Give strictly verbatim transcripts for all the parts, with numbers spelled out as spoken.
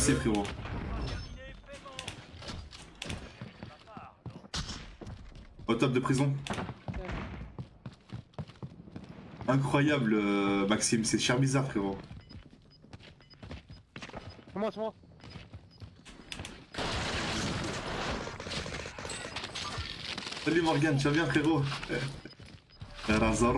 merci frérot. Au top de prison. Incroyable euh, Maxime, c'est cher bizarre frérot. C'est moi, c'est moi. Salut Morgan, tu vas bien frérot? Razor.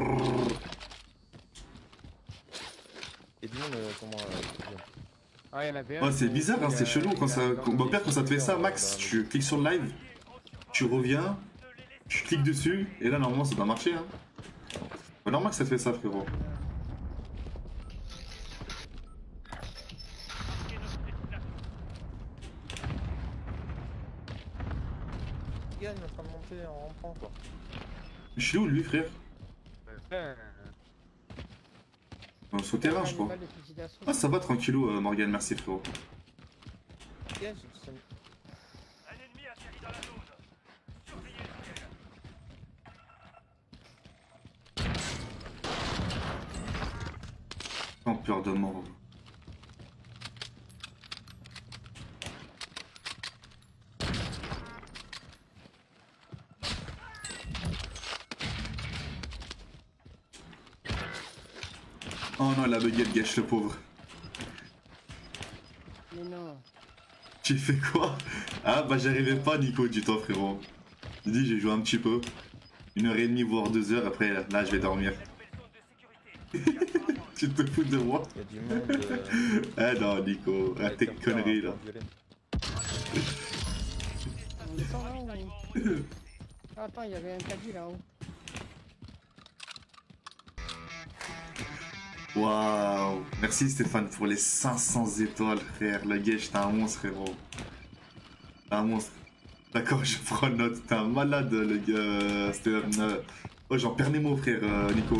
Et dis-moi euh, comment... Euh, Ah, il y en avait un. Ouais, c'est bizarre, hein, c'est chelou quand ça. Quand, bon, père, quand ça te fait ça, Max, tu cliques sur le live, tu reviens, tu cliques dessus, et là normalement ça doit marcher. Hein. C'est normal que ça te fait ça, frérot. Yann est en train de monter en rampant quoi. Je suis où lui, frère? Ouais. Dans le souterrain, je crois. Ah, ça va tranquillou, euh, Morgan, merci frérot. Yann, c'est... Un ennemi atterri dans la zone. Surveillez le ciel. Sans peur de mort. Oh non, la baguette gâche le pauvre. Mais non. Tu fais quoi? Ah bah j'arrivais pas Nico, dis-toi frérot. Je dis j'ai joué un petit peu. Une heure et demie voire deux heures, après là je vais dormir. Tu te fous de moi? Il y a du monde... Euh... Ah non Nico, ah, tes conneries là. On descend là ou... Ah, attends, il y avait un caddie là-haut. Waouh. Merci Stéphane pour les cinq cents étoiles frère. Le gars, t'es un monstre frérot. T'es un monstre. D'accord, je prends note. T'es un malade le gars. C'était... Euh... Oh j'en perds mes mots frère euh, Nico.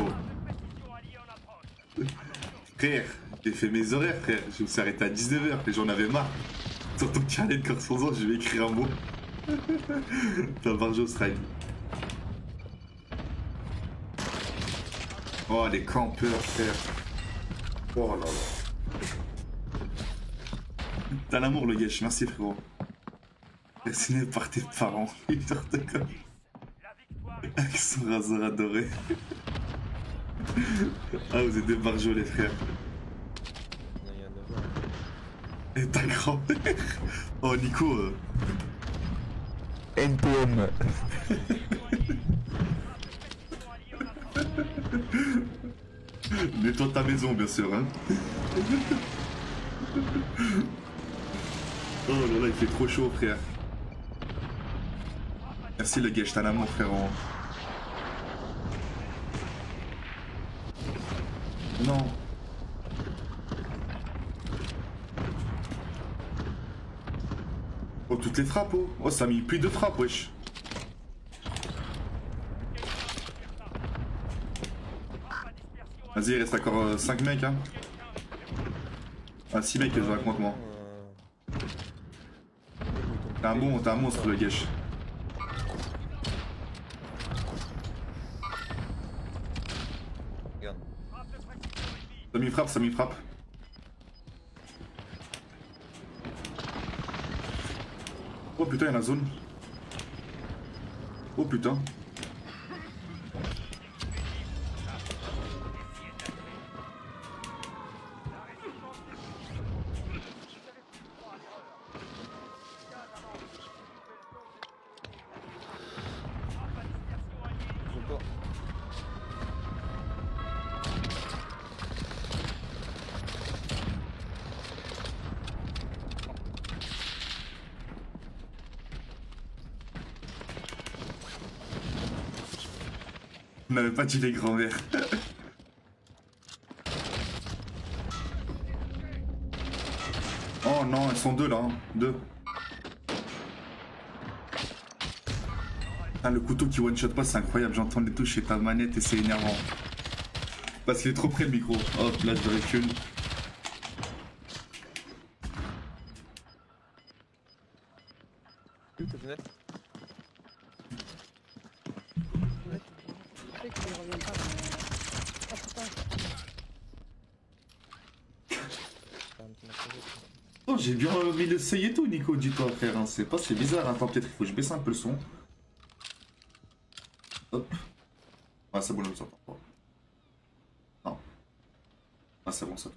Frère, j'ai fait mes horaires frère. Je me suis arrêté à dix-neuf heures et j'en avais marre. Sur ton carnet de correspondance, je vais écrire un mot. T'as Barjo Strike. Oh les campeurs frère. Oh là là. T'as l'amour le gâche, merci frérot. Dessiné par tes parents. Accent Razor adoré. Ah vous êtes des barjots les frères. Et ta grand-mère. Oh Nico euh... N P M. Nettoie ta maison bien sûr hein. Oh là là il fait trop chaud frère. Merci le gars, je t'en amour frérot. Non. Oh toutes les frappes oh. Oh ça a mis plus de frappes wesh. Vas-y, il reste encore euh, cinq mecs hein. Ah six mecs que je raconte moi. T'es un bon, t'es un monstre le gâche. Ça m'y frappe, ça m'y frappe. Oh putain, il y a la zone. Oh putain. On n'avait pas dit les grands-mères. Oh non, ils sont deux là, hein. Deux. Ah, le couteau qui one-shot pas, c'est incroyable. J'entends les touches chez ta manette et c'est énervant. Parce qu'il est trop près le micro. Hop, là je recule. Oh, j'ai bien mis le seuil et tout, Nico, dis-toi, frère. Hein. C'est pas, c'est bizarre. Attends, peut-être il faut que je baisse un peu le son. Hop. Ah, c'est bon, je ne s'entend pas. Non. Ah, c'est bon, ça tout.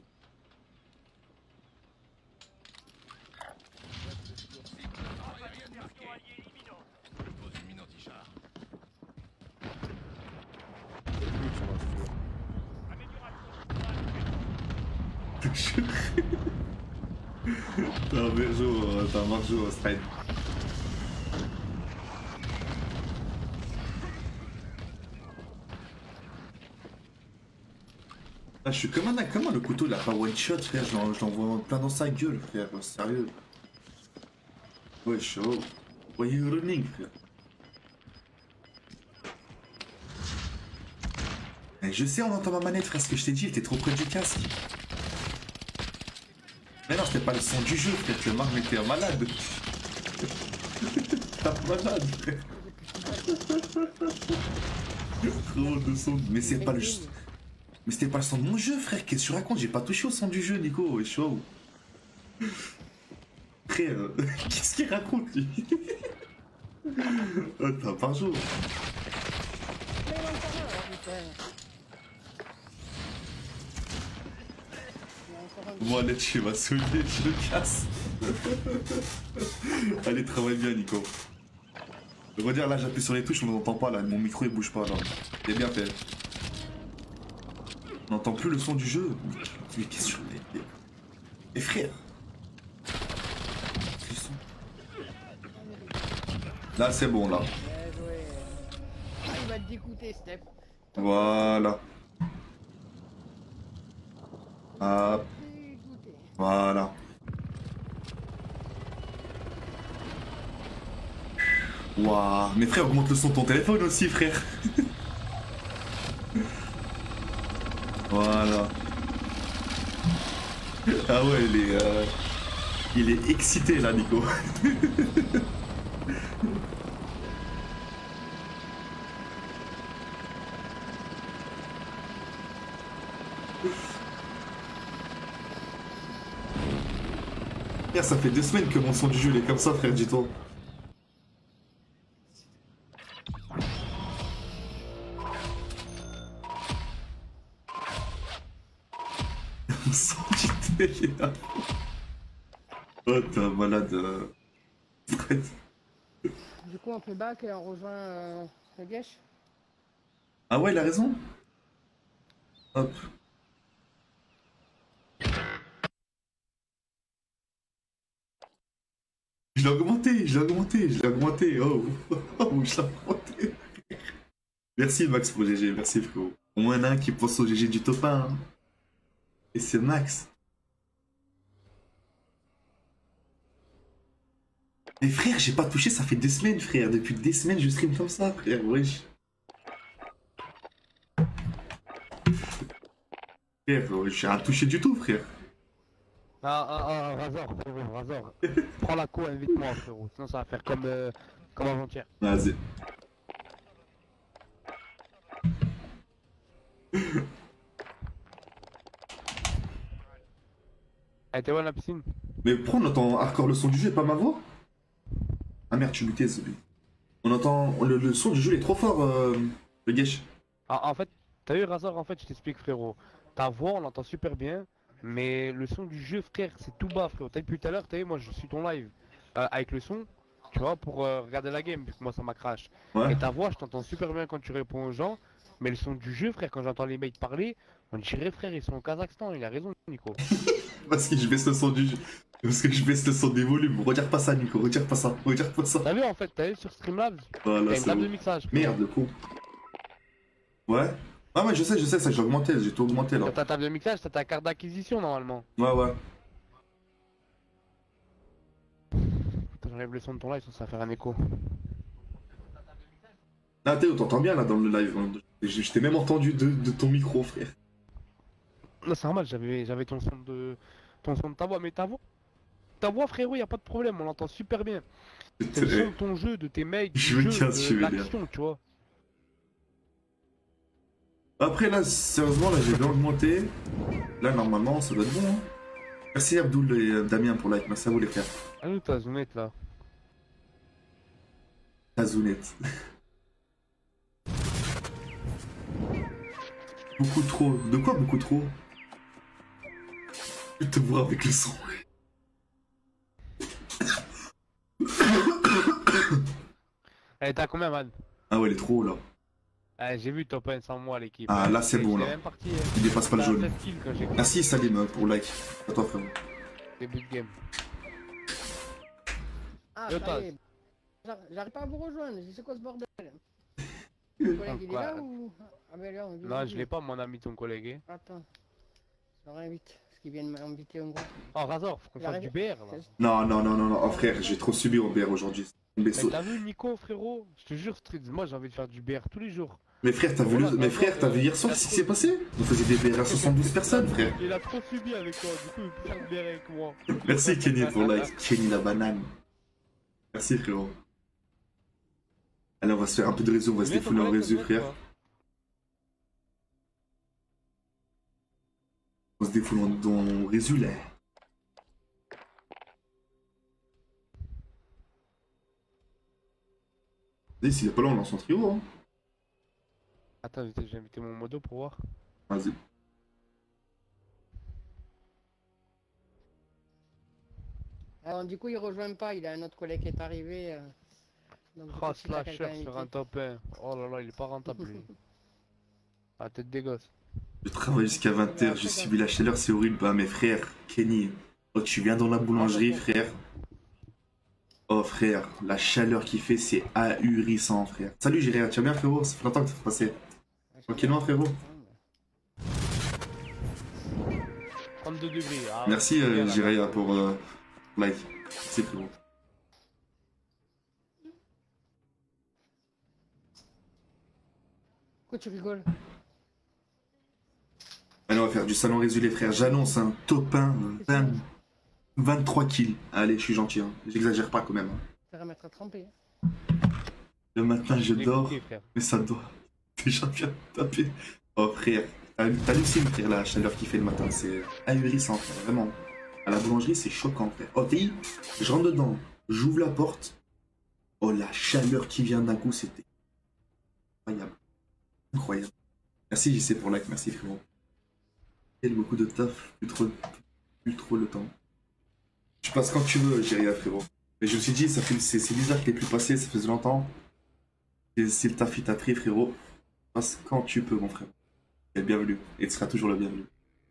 T'as un Marjo, t'as un Marjo, Stride. Ah, je suis comme un comment le couteau il a pas one shot, frère. Je l'envoie plein dans sa gueule, frère. Sérieux. Ouais, chaud. Why you running, frère? Et je sais, on entend ma manette, frère. Ce que je t'ai dit, il était trop près du casque. Mais non, c'était pas le son du jeu, frère. Le Marc m'était un malade. T'es un malade, frère. Trop de son. Mais c'est pas le. Mais c'était pas le son de mon jeu, frère. Qu'est-ce que tu racontes? J'ai pas touché au son du jeu, Nico. Ouais, chaud. Frère, qu'est-ce qu'il raconte, lui? Oh, t'as par jour. Moi, là, tu vas souiller, je le casse. Allez, travaille bien, Nico. Je veux dire, là, j'appuie sur les touches, on n'entend pas, là. Mon micro, il bouge pas, là. C'est bien fait. On n'entend plus le son du jeu. Mais qu'est-ce que tu fais? Et frère. Là, c'est bon, là. Ah, il va te dégoûter, Step. Voilà. Ah. Voilà. Waouh. Mais frère, augmente le son de ton téléphone aussi, frère. Voilà. Ah ouais, il est... Euh... Il est excité, là, Nico. Frère, ça fait deux semaines que mon son du jeu il est comme ça, frère, dis-toi. Mon son du thé, il est là. Oh, t'es un malade. Euh... Du coup, on peut back et on rejoint euh, le Gesh. Ah ouais, il a raison. Hop. Je l'ai augmenté, je l'ai augmenté, je l'ai augmenté. Oh, oh, je l'ai augmenté. Merci Max pour G G, merci frérot. Au moins un qui pense au G G du top un. Hein. Et c'est Max. Mais frère, j'ai pas touché, ça fait des semaines, frère. Depuis des semaines, je stream comme ça, frère. Wesh. Frère, j'ai rien touché du tout, frère. Ah, ah, ah, Razor, frérot, Razor. Prends la co, invite-moi, frérot. Sinon, ça va faire comme, euh, comme avant-hier. Vas-y. Elle était où la piscine? Mais pourquoi on entend hardcore le son du jeu et pas ma voix? Ah merde, tu mutais celui. On entend. Le, le son du jeu il est trop fort, euh, le Gesh. Ah, en fait, t'as eu Razor, en fait, je t'explique, frérot. Ta voix, on l'entend super bien. Mais le son du jeu, frère, c'est tout bas, frérot. T'as vu depuis tout à l'heure, t'as vu, moi je suis ton live euh, avec le son, tu vois, pour euh, regarder la game, vu que moi ça m'a crash. Ouais. Et ta voix, je t'entends super bien quand tu réponds aux gens. Mais le son du jeu, frère, quand j'entends les mecs parler, on dirait, frère, ils sont au Kazakhstan. Il a raison, Nico. Parce que je baisse le son du jeu. Parce que je baisse le son des volumes. Regarde pas ça, Nico. Regarde pas ça. Regarde pas ça. T'as vu, en fait, t'as vu sur Streamlabs, Voilà, t'as une c'est table bon. de mixage. frérot. Merde, le coup. Ouais. Ah ouais, je sais, je sais, ça j'ai augmenté. J'ai tout augmenté là. Sur ta table de mixage, t'as ta carte d'acquisition normalement. Ouais, ouais. Attends, j'enlève le son de ton live, sinon ça va faire un écho. Ah, Théo, t'entends bien là dans le live. Hein. Je, je t'ai même entendu de, de ton micro, frère. Non, c'est normal, j'avais j'avais ton son de ton son de ta voix, mais ta voix, ta voix, frérot, y a pas de problème, on l'entend super bien. C'est le son de ton jeu, de tes mecs, du Je me jeu, casse, je de vais dire. l'action, tu vois. Après là, sérieusement, là j'ai bien augmenté. Là normalement ça doit être bon. Hein. Merci Abdoul et euh, Damien pour like. Merci à vous les frères. Ah nous ta zoomette là. Tazounette. Beaucoup trop. De quoi beaucoup trop? Je te vois avec le son. Eh t'as combien man? Ah ouais, il est trop haut là. Eh j'ai vu top un sans moi l'équipe. Ah là c'est bon là. Même parti, Il dépasse pas le jaune. Quand j'ai Merci Salim pour like. À toi frérot. début de game. Ah, Yo, ça Taz. y est. J'ar- J'arrive pas à vous rejoindre, c'est quoi ce bordel? Ton collègue il est Quoi là ou... Ah ben là, on Non je l'ai pas mon ami ton collègue. hein. Attends. Je le réinvite, parce qu'il vient de m'inviter au groupe. Oh Razor, faut qu'on Il fasse arrive. du B R là. Non, non, non, non, non. Oh frère, j'ai trop subi au B R aujourd'hui. Mais, Mais so- t'as vu Nico frérot? Je te jure Street, moi j'ai envie de faire du B R tous les jours. mais frère, t'as vu, le... mais frère, t'as vu hier soir ce qui s'est passé? On faisait des B R à soixante-douze personnes, frère. Il a trop subi avec toi, du coup il peut faire du B R avec moi. Merci Kenny pour like. Kenny la banane. Merci frérot. Allez, on va se faire un peu de réseau, on va se Combien ton défouler en collègue, réseau, ça te frère. vote, On se défoule en- dans réseau là. Et s'il est pas là, on lance son trio, hein. Attends, j'ai invité mon modo pour voir. Vas-y. Alors du coup il rejoint pas, il a un autre collègue qui est arrivé. euh, donc, du coup, Oh si t'as quelqu'un slasher sur à un inviter. top un. Oh là là, il est pas rentable lui. Ah tête des gosses. Je travaille jusqu'à vingt heures, je subis la chaleur, c'est horrible. Bah, mes frères, Kenny, oh, tu viens dans la boulangerie, frère. Oh, frère, la chaleur qu'il fait, c'est ahurissant, frère. Salut, Jéréa, tu vas bien, frérot? Ça fait longtemps que t'as passé. Tranquillement, frérot. trente-deux degrés. Ah, Merci, c'est euh, bien, là. Jéréa, pour euh, like. Merci, frérot. Pourquoi tu rigoles? Allez, on va faire du salon résumé, frère. J'annonce un top un, vingt, vingt-trois kills. Allez, je suis gentil, hein. J'exagère pas quand même. hein. Ça va mettre à tremper. Le matin, je J'ai dors, écouté, frère. mais ça doit déjà bien taper. Oh, frère, t'as t'hallucines, frère, la chaleur qu'il fait le matin. C'est ahurissant, frère, vraiment. À la boulangerie, c'est choquant, frère. Oh, t'es je rentre dedans, j'ouvre la porte. Oh, la chaleur qui vient d'un coup, c'était incroyable. Incroyable. Merci, J C, pour like. Merci, frérot. Il y a beaucoup de taf, plus trop, plus trop le temps. Tu passes quand tu veux, Jéréa, frérot. Mais je me suis dit, ça fait, c'est, c'est bizarre que t'aies plus passé, ça faisait longtemps. Et si le taf il t'a pris, frérot, passe quand tu peux, mon frère. Et le bienvenu. Et tu seras toujours le bienvenu.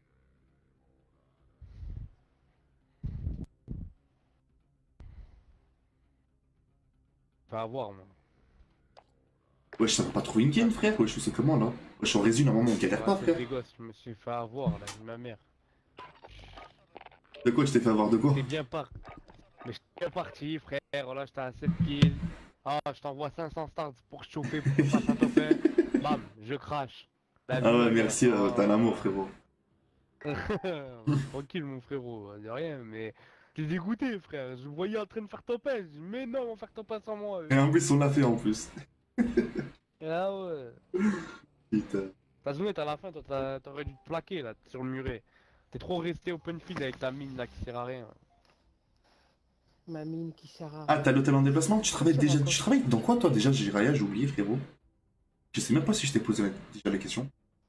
Va avoir moi. Wesh, ça va pas trouver une game, frère. Wesh, je sais comment, là. Wesh, en résumé, normalement, on galère pas, Ouais, frère. tête des gosses, je me suis fait avoir là, ma mère. De quoi, je t'ai fait avoir de quoi? T'es bien parti. Mais je suis bien parti, frère. Voilà, j'étais à sept kills. Ah, je t'envoie cinq cents stars pour chauffer pour qu'on fasse un top un. Bam, je crache. La Ah ouais, vie, merci, ah. euh, t'as un amour, frérot. Tranquille, mon frérot, de rien, mais. T'es dégoûté, frère. Je vous voyais en train de faire top un. Je dis, mais non, on va faire top un sans moi. Et en plus, on l'a fait, en plus. Ah ouais. Putain. T'as zoomé à la fin, toi, t'as- t'aurais dû te plaquer là, sur le muret. T'es trop resté open field avec ta mine là qui sert à rien. Ma mine qui sert à... Ah, t'as l'hôtel en déplacement? Tu travailles Sur déjà. encore. Tu travailles dans quoi, toi, déjà, Jiraya? J'ai oublié, frérot. Je sais même pas si je t'ai posé la- déjà la question.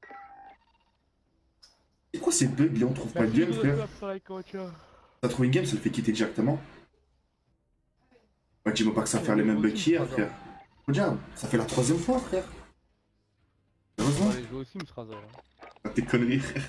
C'est quoi ces bugs là? On trouve pas de game, frère. T'as trouvé une game, ça le fait quitter directement. Ouais, dis-moi pas que ça va faire les mêmes bugs qu'hier, frère. Regarde, ça fait la troisième fois, frère. Heureusement. Allez, jouer aussi, Sims Razor. Ah, tes conneries, frère.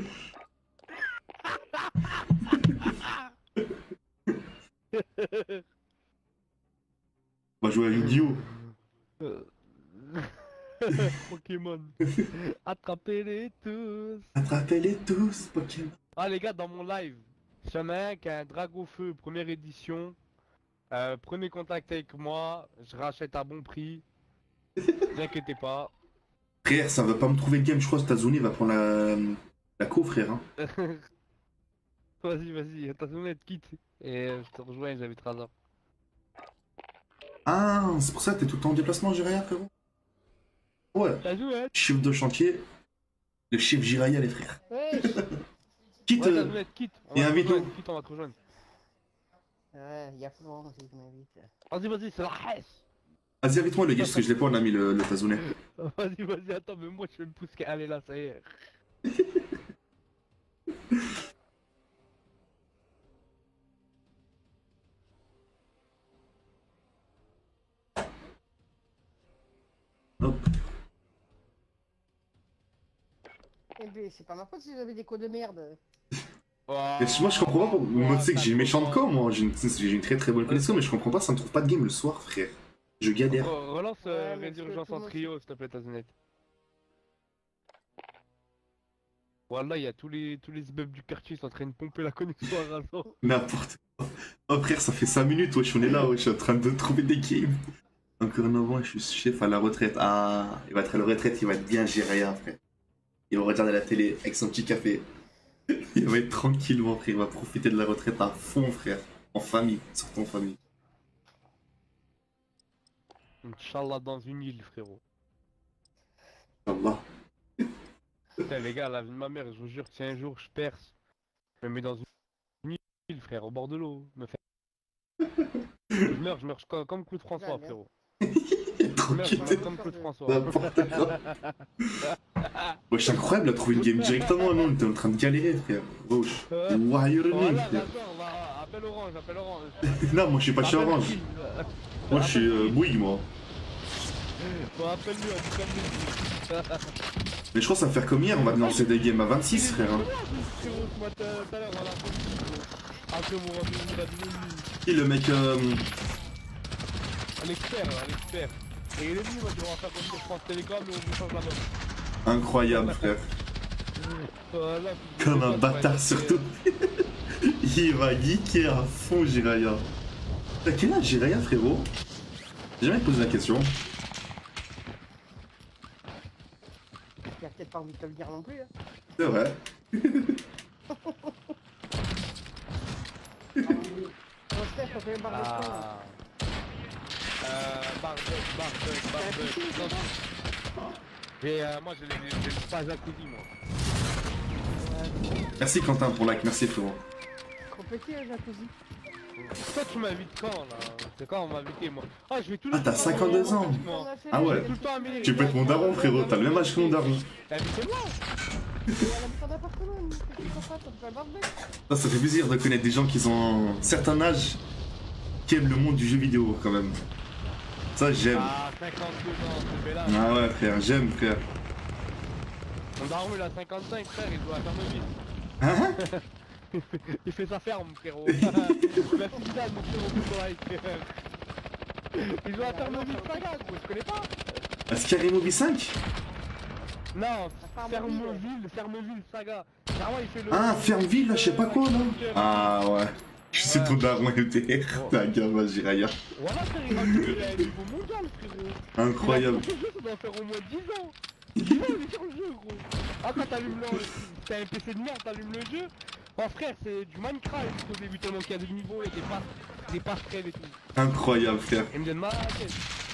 On va jouer à Yu-Gi-Oh! Euh, Pokémon. Attrapez-les tous. Attrapez-les tous, Pokémon. Ah les gars, dans mon live, j'en ai un qui a un dragon feu première édition. Euh, prenez contact avec moi, je rachète à bon prix. Ne vous inquiétez pas. Frère, ça va pas me trouver le game, je crois que Tazuni va prendre la, la co, frère. Hein. Vas-y, vas-y, attention, net quitte. Et euh, je te rejoins, j'habite Razor. Ah, c'est pour ça que t'es tout le temps en déplacement, Jiraya, frérot? Ouais. T'as joué, hein? Chiffre de chantier, le chiffre Jiraya, les frères. Wesh. Quitte. Ouais, euh, Tazounet, quitte. On et va te invite-nous. rejoindre, quitte, on va te rejoindre. Ouais, il y a Florent aussi qui m'invite. Vas-y, vas-y, c'est la haisse. Vas-y, invite-moi le guest, parce que je l'ai pas, on a mis le, le Tazounet. Vas-y, vas-y, attends, mais moi je vais me pousser. Allez là, ça y est. Hop. Eh ben, c'est pas ma faute si j'avais des codes de merde. Et moi je comprends pas, pour... moi tu sais que j'ai une méchante com, moi j'ai une... j'ai une très très bonne connexion, mais je comprends pas, ça ne trouve pas de game le soir, frère. Je galère. Re- Relance euh, Ouais, mais Résurgence parce que en tout le trio, s'il te plaît, Tazounet. Voilà, il y a tous les tous les immeubles du quartier qui sont en train de pomper la connexion à Razor. N'importe quoi. Oh frère, ça fait cinq minutes, wesh, on est là, wesh, je suis en train de trouver des games. Encore neuf ans, je suis chef à la retraite. Ah, il va être à la retraite, il va être bien géré, hein, frère. Il va regarder la télé avec son petit café. Il va être tranquillement, frère, il va profiter de la retraite à fond, frère. En famille, surtout en famille. Inch'Allah dans une île, frérot. Inch'Allah. Putain, les gars, la vie de ma mère, je vous jure, si un jour je perce, je me mets dans une île, frère, au bord de l'eau. Me fait... Je meurs, je meurs comme, comme Claude François, Jamais. frérot. Je meurs, Tranquille, je meurs comme Claude François. n'importe quoi. Wesh, c'est incroyable, il a trouvé une game directement, non, on était en train de galérer, frère. Wesh. Ouais. Why you're Voilà, name, frère. d'accord, on va... appelle Orange, appelle Orange. Non, moi je suis pas chez Appelle Orange. qui Moi je suis euh, Bouygues, moi. Bon, appelle-lui, on dit comme lui. Mais je crois que ça va faire comme hier, on va lancer des games à vingt-six, frère. hein. Frérot, ce matin, tout à l'heure, on a fait après mon rendez-vous, il a dit Qui le mec euh... un expert, un expert. Et il est venu, il m'a dit on va faire comme sur France Télécom et on vous change la bonne. incroyable, frère. Voilà, Comme un ça va bâtard être, surtout. Il va geeker à fond, Jiraya. T'as quel âge, Jiraya, frérot? J'ai jamais posé la question. Il a peut-être pas envie de te le dire non plus. Hein. C'est vrai. Mon chef, ça fait un bar de con. hein. Ah. Euh, Barbecue, barbecue, barbecue. Non, non. Et euh, moi j'ai les- j'ai le pas jacuzzi moi. Ouais, Merci Quentin pour like, merci frérot. trop petit, un jacuzzi. Toi tu m'invites quand là? C'est quand on m'a invité moi? Ah je vais tout Ah, t'as cinquante-deux ans. Ah ouais. Tout le temps à Amélie. Tu peux être mon daron, frérot, t'as le même âge que mon daron. Invitez-moi. Elle habite en appartement, qu'est-ce que tu fais, t'as pas le barbecue. Ça, ça fait plaisir de connaître des gens qui ont un certain âge, qui aiment le monde du jeu vidéo quand même. Ça j'aime. Ah cinquante-deux ans, c'est bel âge. Ah ouais frère, j'aime frère. Mon daron il a cinquante-cinq frère, il doit faire le vide. Hein? Il fait sa ferme, frérot. La fille d'âne, mon frérot, pour like. Il doit faire le vide saga, gros, je connais pas. Ah, Skyrim Movie cinq? Non, Fermeville. Fermeville, Fermeville saga. Clairement, il fait le. Ah, Fermeville, là, je sais pas quoi là. Ah ouais. Je suis ton daron M T R. T'as un gamin, Jiraya. Voilà, frère, il va il est à un niveau mondial, frérot. Incroyable. Il a fait ce jeu, ça doit faire au moins dix ans. dix ans, il est sur le jeu, gros. Ah, quand t'allumes le. T'as un P C de merde, t'allumes le jeu. Oh, frère, c'est du Minecraft au début, tellement qu'il y a des niveaux et des passes, des passerelles et tout. Incroyable frère. Il me donne mal à la tête.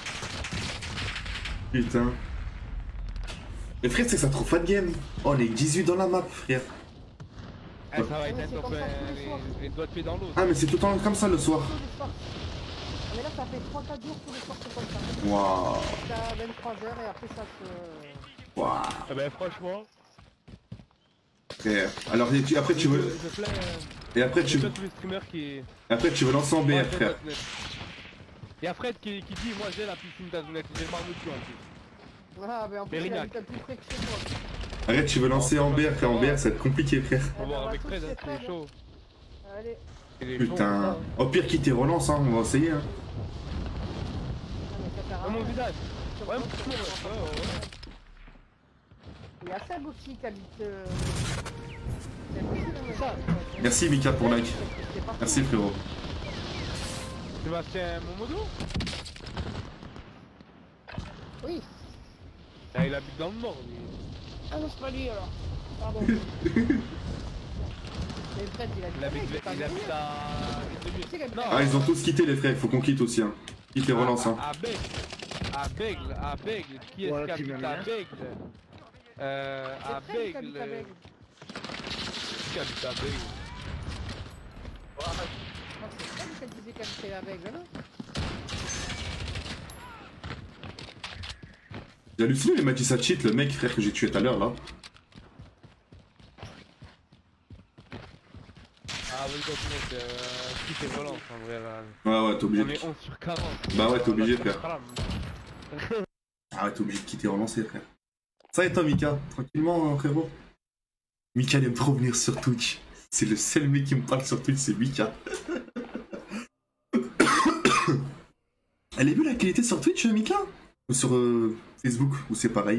Putain. Mais frère, c'est que ça trouve pas de game. Oh, on est dix-huit dans la map, frère. Ah, ça va être mais un c'est top, comme ça euh, tous les soirs. les, les doigts de pied dans l'eau. Ah, mais c'est tout le temps comme ça le soir. Tous les soirs. Mais là, ça fait trois quatre jours tous les soirs, c'est comme ça. Waouh. Jusqu'à vingt-trois heures et après ça se. Waouh. Ah ben franchement, Frère. Alors, et tu- après tu veux. je plains, euh, Et après je tu plains tous les streamers qui... après tu veux lancer en B Ouais, R, je frère. note net. Il y a Fred qui, qui dit, moi j'ai la piscine d'Azoulette, j'ai le barbecue en plus. Ah, ben en plus, il Mérignac. habite plus près que chez toi. Arrête, tu veux lancer en B R, frère. En B R, ça va être compliqué, frère. On va Eh ben, voir avec tous Fred, ces hein, frères, c'est chaud. Allez. Il est chaud, Putain. ça. Au pire, quitter relance, hein. On va essayer, hein. Ah, mais ça sert à Ah, mon rien. visage. Sur Ouais, votre- ouais, ouais, ouais, ouais. Il y a Seb aussi qui habite. Euh... Seb aussi, là, mais- ça. Merci, Mika, pour like. C'est parti. Merci, frérot. Sébastien Momodo. Oui. Ah, il habite dans le nord, lui. Ah non, c'est pas lui alors. Pardon. Mais Fred, il habite. Il habite, il est pas il venu. habite à... Tu sais qu'il habite Non. Ah, ils ont tous quitté, les frères. Il faut qu'on quitte aussi, hein. Quitter relance, hein. À, à Bègle. À Bègle, à Bègle. Qui est-ce Voilà, qui tu habite m'aimes à bien. Bègle? Euh, C'est à Fred qui habite Bègle. à Bègle. qui habite à Bey. Ah, c'est pas qu'elle disait qu'elle était avec, là. J'ai halluciné, il m'a dit ça cheat, le mec, frère, que j'ai tué tout à l'heure, là. Ah oui, donc mec, euh, qui fait relance en vrai là. Ouais, ouais, t'es obligé On de... est onze sur quarante. Bah ouais, t'es obligé, Là, frère. haram. Ah ouais, t'es obligé de quitter relancer, frère. Ça et toi, Mika, tranquillement, hein, frérot. Mika, il aime trop venir sur Twitch. C'est le seul mec qui me parle sur Twitch, c'est Mika. Elle est vue la qualité sur Twitch, Mika? Ou sur euh, Facebook, ou c'est pareil?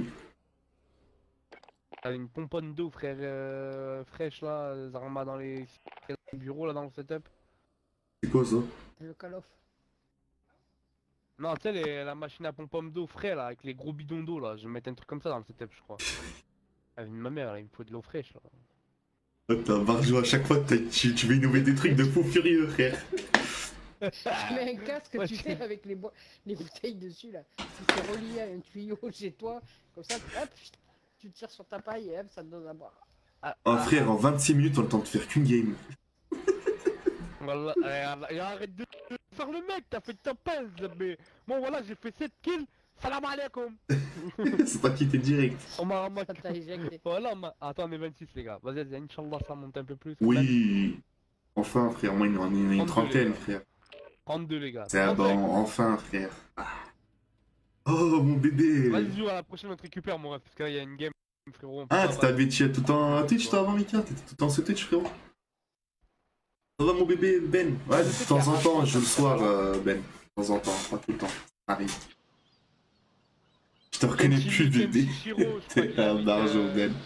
T'as une pomponne d'eau, frère, euh, fraîche là, Zarma dans les bureaux là dans le setup. C'est quoi ça? Le Call of. Non, tu sais, les- la machine à pompe d'eau frais là, avec les gros bidons d'eau là, je vais mettre un truc comme ça dans le setup, je crois. Avec ma mère, là, il me faut de l'eau fraîche là. Attends, Barjo, à chaque fois, t'as- tu, tu veux innover des trucs de fou furieux, frère. Tu mets un casque, Ouais, tu je- sais, avec les, bo- les bouteilles dessus, là. Tu t'es relié à un tuyau chez toi. Comme ça, hop, tu tires sur ta paille et hop, ça te donne à boire. Ah, Oh, ah, frère, en vingt-six minutes, on a le temps de faire qu'une game. Voilà, et, et arrête de faire le mec, t'as fait ta pèse, mais bon voilà, j'ai fait sept kills, salam alaikum. C'est pas quitté direct. On m'a remarqué. Ça t'a éjecté. Voilà, on m'a- attends, on est vingt-six les gars, vas-y, vas-y, Inch'Allah, ça monte un peu plus. Oui. Enfin, frère, moi, on est une trente-deux, trentaine, les gars. frère. trente-deux les gars. C'est ah trente-cinq. bon, enfin, frère. Ah. Oh, mon bébé. Vas-y, joue à la prochaine, on te récupère, mon ref, parce qu'il y a une game, frérot. on peut Ah, pas- t'étais habitué tout le temps à Twitch, toi, avant, Mika? T'étais tout le temps sur Twitch, frérot? Ça va, mon bébé, Ben? Ouais, de temps en temps, je joue le soir, euh, Ben. De temps en temps, pas tout le temps. Ça arrive. Je te reconnais Kenshi- plus, bébé. Kenshiro, je crois T'es qu'il un habite, barjo, euh, Ben.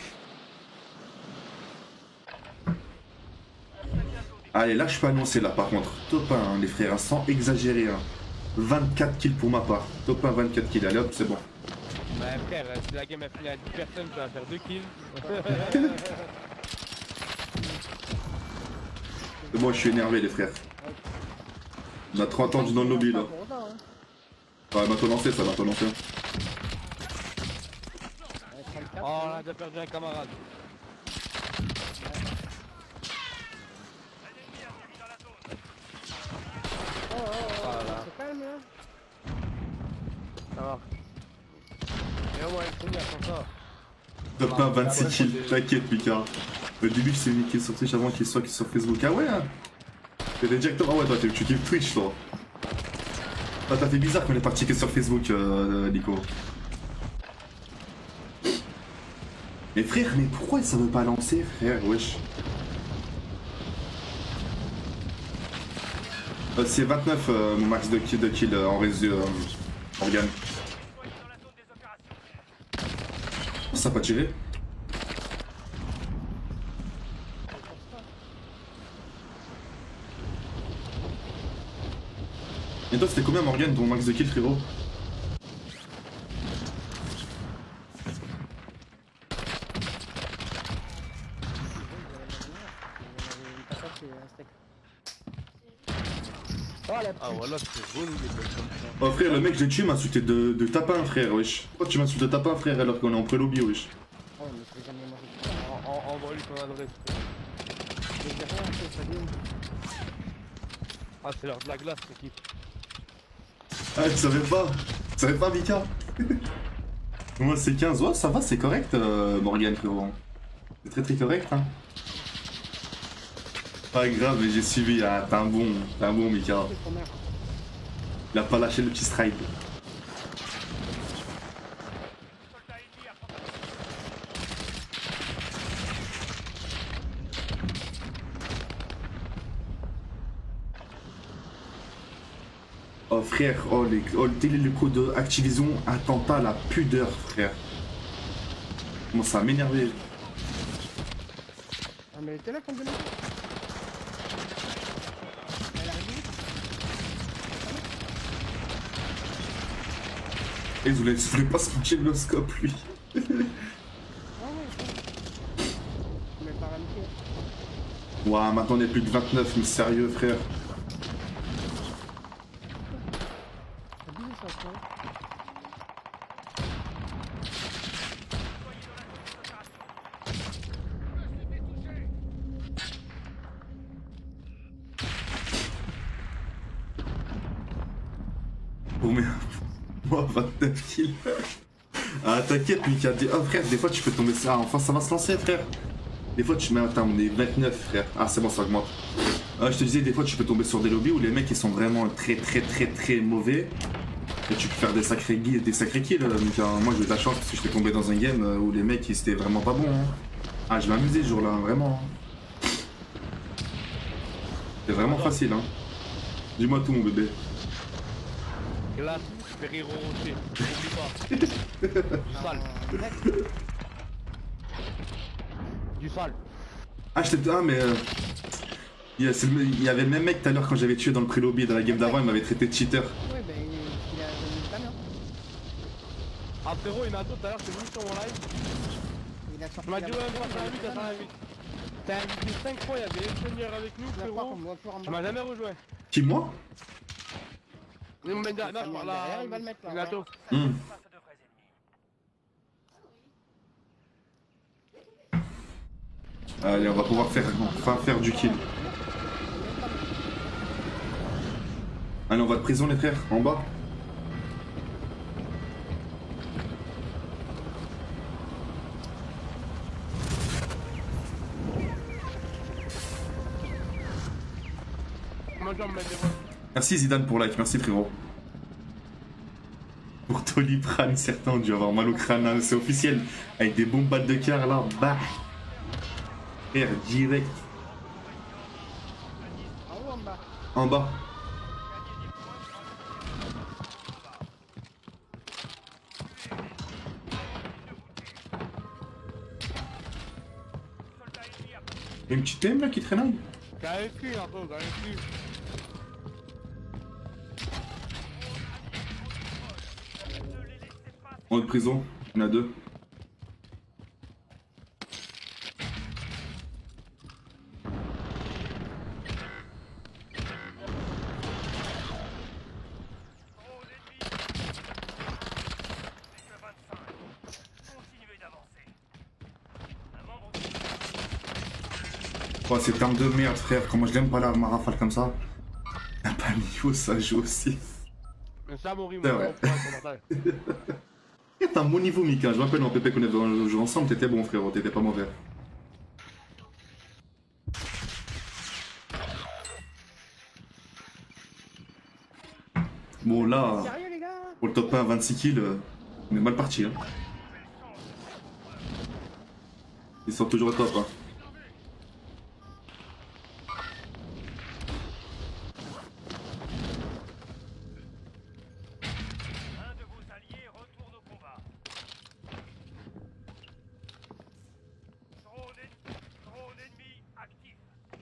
Allez, là, je peux annoncer, là, par contre. Top un, hein, les frères, hein, sans exagérer, hein. vingt-quatre kills pour ma part. Top un, vingt-quatre kills. Allez, hop, c'est bon. Bah frère, si la game a fini à dix personnes, tu vas faire deux kills. C'est bon, je suis énervé, les frères. On a trente ans du dans le lobby, là. Pas pour autant, hein. Ouais, m'a lancé, ça m'a lancé. Ouais, trente-quatre, Oh, on hein. a déjà perdu un camarade. Oh, oh, oh, Voilà. c'est calme, là. Ça va. Et ouais, il faut faire comme ça. Top un, vingt-six kills. T'inquiète, Mika. Au début, c'est lui qui est sur Twitch avant qu'il soit sur Facebook. Ah ouais, hein. T'es directement. Ah ouais, toi, tu tu kiffes Twitch, toi. Ah, t'as fait bizarre qu'on est parti que sur Facebook, euh, Nico. Mais frère, mais pourquoi ça veut pas lancer, frère? Wesh. Euh, c'est vingt-neuf euh, mon max de kill, de kill euh, en réseau euh, Morgan. Ça a pas tiré? Et toi, c'était combien, Morgan, ton max de kill, frérot? Oh, la Ah pute. voilà, c'est relou les mecs comme ça. Oh frère, le mec, je l'ai tué, m'a insulté de, de tapin, frère, wesh. Pourquoi tu m'insultes de tapin, frère, alors qu'on est en pré-lobby, wesh? Oh, mais je vais jamais mangé. En- en- Envoie-lui ton adresse. Je vais rien fait, ça vient. Ah, c'est l'heure de la glace, l'équipe. Ah, tu savais pas? Tu savais pas, Mika? Moi, c'est quinze. Ouais, ça va, c'est correct, euh, Morgan, frérot. C'est très très correct, hein. Pas grave, mais j'ai suivi. Ah, t'es un bon, t'es un bon, Mika. C'est ton mère. Il a pas lâché le petit stride. Oh frère, oh les, oh, le télé, le code de Activision, attends pas la pudeur, frère. Comment ça m'énerver. Ah, mais t'es là quand de Elle arrive vite. Et vous voulez, vous voulez pas switcher le scope, lui. Ah ouais, ça. Mais par amitié. Ouah, maintenant on est plus que vingt-neuf, mais sérieux, frère. C'est bizarre ça, quoi. Pour mes... Moi, vingt-neuf kills. Ah, t'inquiète, Mika. Oh, frère, des fois, tu peux tomber... Ah, enfin, ça va se lancer, frère. Des fois, tu mets... Attends, on est vingt-neuf, frère. Ah, c'est bon, ça augmente. Ah, je te disais, des fois, tu peux tomber sur des lobbies où les mecs, ils sont vraiment très, très, très, très mauvais. Et tu peux faire des sacrés, des sacrés kills, Mika. Moi, j'ai eu de la chance parce que j'étais tombé dans un game où les mecs, ils étaient vraiment pas bons. Hein. Ah, je m'amusais ce jour-là, vraiment. C'est vraiment facile, hein. Dis-moi tout, mon bébé. Glace, Ferrero Rocher. N'oublie pas. Du sale. Du sale. Ah, je t'ai... Ah, mais... Euh... Il, y a... le... il y avait le même mec tout à l'heure quand j'avais tué dans le pré-lobby dans la game d'avant, il m'avait traité de cheater. Ouais, bah, il a donné pas bien. Ah, frérot, Inato, tout à l'heure, t'es venu sur mon live. Il a sorti. Tu m'as dit, ouais, moi, ça invite, ça invite. T'as invité cinq fois, il y avait une première avec nous, frérot. Tu m'as jamais rejoint. Qui, moi? Non, mais derrière, je parle là. Il va le mettre là. Inato. Mmh. Face de vrais ennemis. Allez, on va pouvoir faire, enfin faire du kill. Allez, on va de prison, les frères, en bas. Comment je vais me mettre des voix? Merci Zidane pour like, merci frérot. Pour Doliprane, certains ont dû avoir mal au crâne, hein, c'est officiel. Avec des bombes balles de cœur là, bah. Frère, direct. En haut, en bas. En bas. Il y a une petite M là qui traîne. T'as un cul, un peu, t'as un cul. En haut de prison, il y en a deux. Oh, cette arme de merde, frère. Comment je l'aime pas l'arme à rafale comme ça. Y'a pas niveau, ça joue aussi. Mais ça, mon rime, C'est vrai. T'as un bon niveau, Mika. Je me rappelle en P P qu'on avait joué ensemble. T'étais bon, frérot. T'étais pas mauvais. Bon, là, Sérieux, les gars? pour le top un, vingt-six kills, euh, on est mal parti. Hein. Ils sont toujours au top. Hein. Un de vos alliés retourne au combat. Drone ennemi, drone ennemi actif.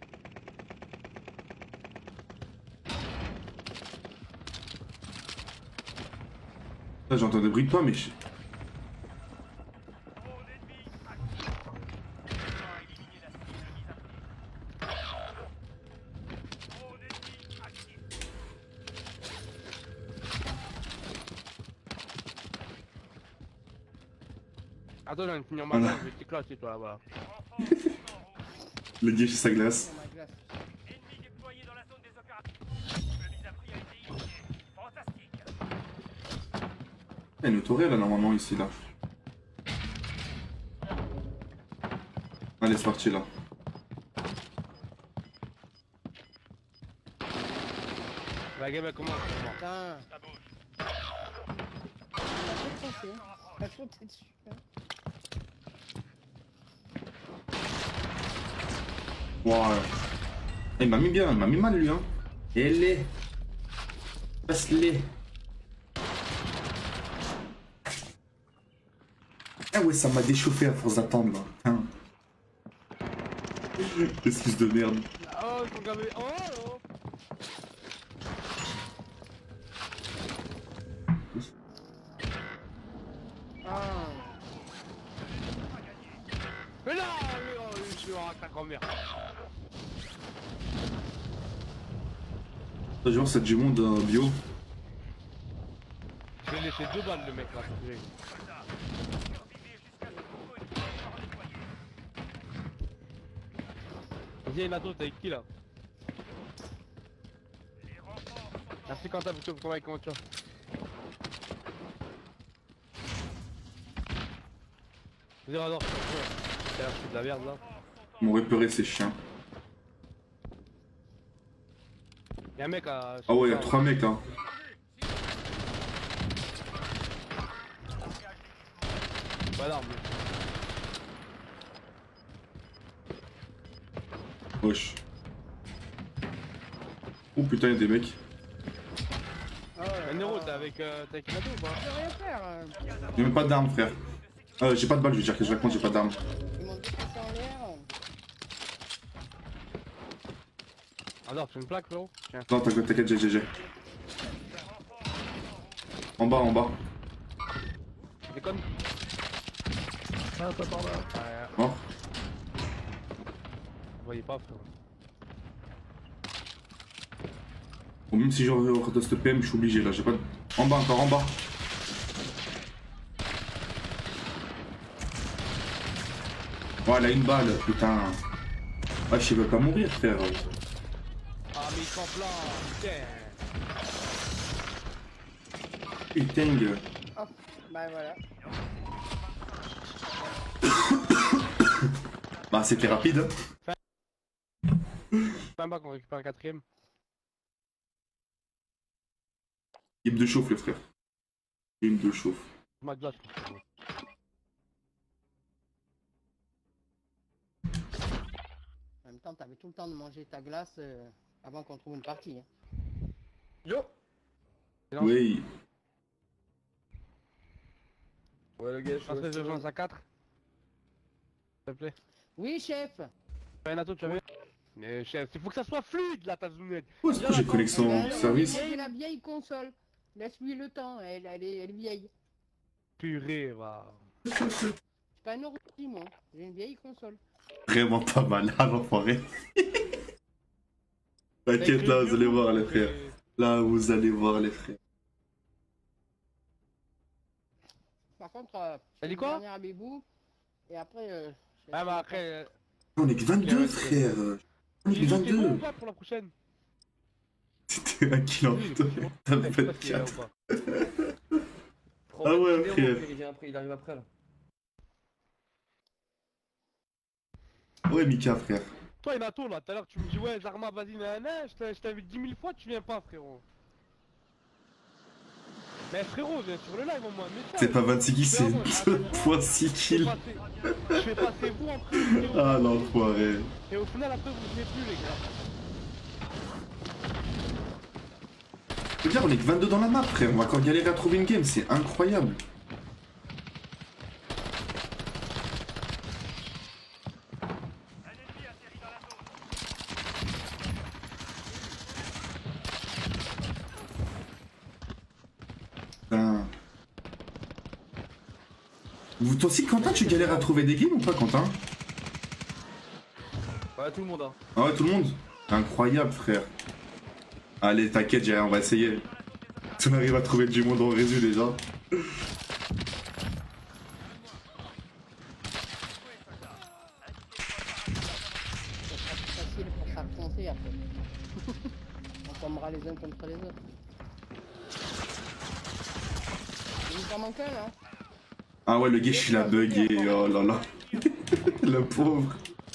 Là, j'entends des bruits de pas, mais je... Drone ennemi actif. On a éliminé la cible mise à prix. Drone ennemi actif. Attends, je viens de finir ma live, je vais t'éclater, toi, là-bas. le guet chez sa glace. Oh my glace. Ennemi déployé dans la zone des opérations. Le mise à prix a été initié. Fantastique. Il y a une tourelle là normalement ici là. Allez c'est parti là. La game elle commence. Putain. Ça bouge. Il a fait foncer. Il a sauté dessus. Hein. Wow. Il m'a mis bien, il m'a mis mal lui hein. Et les. Passe-les. Ah ouais ça m'a déchauffé à force d'attendre là. Hein. Excuse de merde. Oh, ils sont gavés. Oh, oh. Ah. Mais là, mais oh, je suis en ta grand-mère. Ce genre c'est du monde euh, bio. Je vais laisser deux balles le mec là. si tu veux. Survivez jusqu'à ce que vos ennemis soient déployés. Vas-y, Nato, t'as avec qui là? Les renforts sont en Merci Quentin pour ton mec, comment tu vas? Vas-y, Razor, je fais de la merde là. Ils m'ont repéré ces chiens. Y'a un mec à. Ah ouais, y'a trois mecs là. Pas d'armes. Wesh. Oh putain, y'a des mecs. Ah ouais, Un Nero, t'es avec, euh, t'es avec Nado ou pas? Je peux rien faire. euh. J'ai même pas d'armes, frère. Euh, j'ai pas de balles, je veux dire que je raconte, j'ai pas d'armes. Ils m'ont dépassé en l'air. Razor, tu veux une plaque, frérot? Tiens. Non, t'inquiète, t'inquiète, j'ai, j'ai, j'ai. En bas, en bas. Tu déconnes? Ah, pas par là. Ouais, Mort. vous voyez pas, frérot. Bon, même si je redose P M, je suis obligé là, j'ai pas de... En bas, encore en bas. Voilà, une balle, putain. Ah, je veux pas mourir, frère. Ah, mais ils sont plein, putain. Putain. Oh, bah voilà. Bah, c'était rapide. Fin bas qu'on récupère un quatrième. Game de chauffe, le frère. Game de chauffe. Ma glace. En même temps, t'avais tout le temps de manger ta glace euh, avant qu'on trouve une partie. Hein. Yo. Oui. Ouais, le gars, Je passerai de joindre à quatre. S'il te plaît. Oui, chef. Ouais, Nato, tu as vu? Mais chef, il faut que ça soit fluide là, ta zoomette. Oh, c'est pourquoi j'ai connexion Euh, service. C'est la vieille console. Laisse-lui le temps, elle, elle, est, elle est vieille. Purée, va. C'est pas un ordi, moi. J'ai une vieille console. Vraiment pas mal, ah l'enfoiré. T'inquiète, là, vous allez voir, les frères. Là, vous allez voir, les frères. Par contre, euh, Elle dit une quoi? dernière à Bébou. Et après. Euh, je- Ah, bah après. euh, On est que vingt-deux, Ok, ouais, frère. On est J'ai que dit, c'est bon ou vingt-deux. pas pour la prochaine? C'était un kill en Oui, deux. c'est bon. T'as Ouais, je sais pas fait s'il est là ou quatre. pas. Ah ouais, Frérot, frère. Il vient après, il arrive après là. Ouais, Mika, frère. Toi, et Nato, là, tout à l'heure, tu me dis, ouais, Zarma, vas-y, nanana, je t'ai- je t'invite dix mille fois, tu viens pas, frérot. Mais frérot, viens sur le live au moins, message. C'est pas vingt-six kills, c'est Frérot, deux attends, fois six Je kills. fais passer- je fais passer vous en plus. Ah l'enfoiré. Et au final, après, vous venez plus, les gars. Je veux dire, on est que vingt-deux dans la map, frère. On va encore galérer à trouver une game, c'est incroyable. Un ennemi atterri dans la zone. Putain. Vous, toi aussi, Quentin, tu galères à trouver des games ou pas, Quentin? Ouais, tout le monde, hein. Ah ouais, tout le monde? Incroyable, frère. Allez, t'inquiète, j'ai rien, on va essayer. Si on arrive à trouver du monde en résu déjà. Ça sera plus facile pour s'affronter après. On tombera les uns contre les autres. Il nous en manque un là. Ah ouais, le guiche, il a bugué, oh là là. Le pauvre.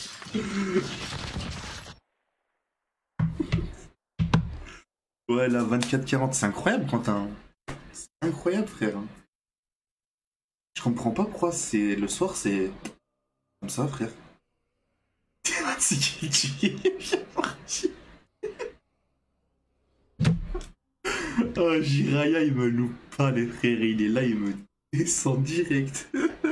Ouais, la vingt-quatre quarante, c'est incroyable, Quentin. C'est incroyable, frère. Je comprends pas pourquoi c'est le soir, c'est comme ça, frère. C'est qui qui est parti. Oh, Jiraya, il me loupe pas, les frères. Il est là, il me descend direct.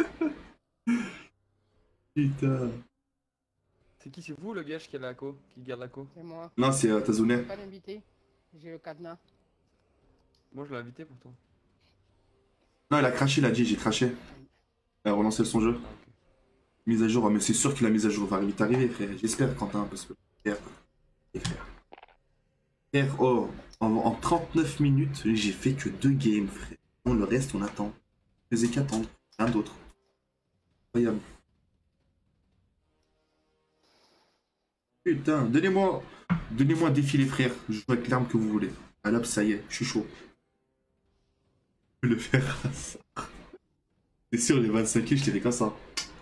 Putain. C'est qui, c'est vous le gars qui a la co, qui garde la co? C'est moi. Non, c'est euh, Je Tazune. peux pas l'inviter. J'ai le cadenas. Moi je l'ai invité pourtant. Non, il a craché, il a dit, j'ai craché. Il a relancé son jeu. Ah, ok. Mise à jour, mais c'est sûr que la mise à jour va vite arriver, frère. J'espère, Quentin, parce que. Frère. Et frère. Frère, oh, en, en trente-neuf minutes, j'ai fait que deux games, frère. Bon, le reste, on attend. Je faisais qu'attendre. Rien d'autre. Incroyable. Putain, donnez-moi. Donnez-moi un défi, les frères. Je joue avec l'arme que vous voulez. Ah là, ça y est, je suis chaud. Je vais le faire à ça. C'est sûr, les vingt-cinq kills, je t'ai fait comme ça.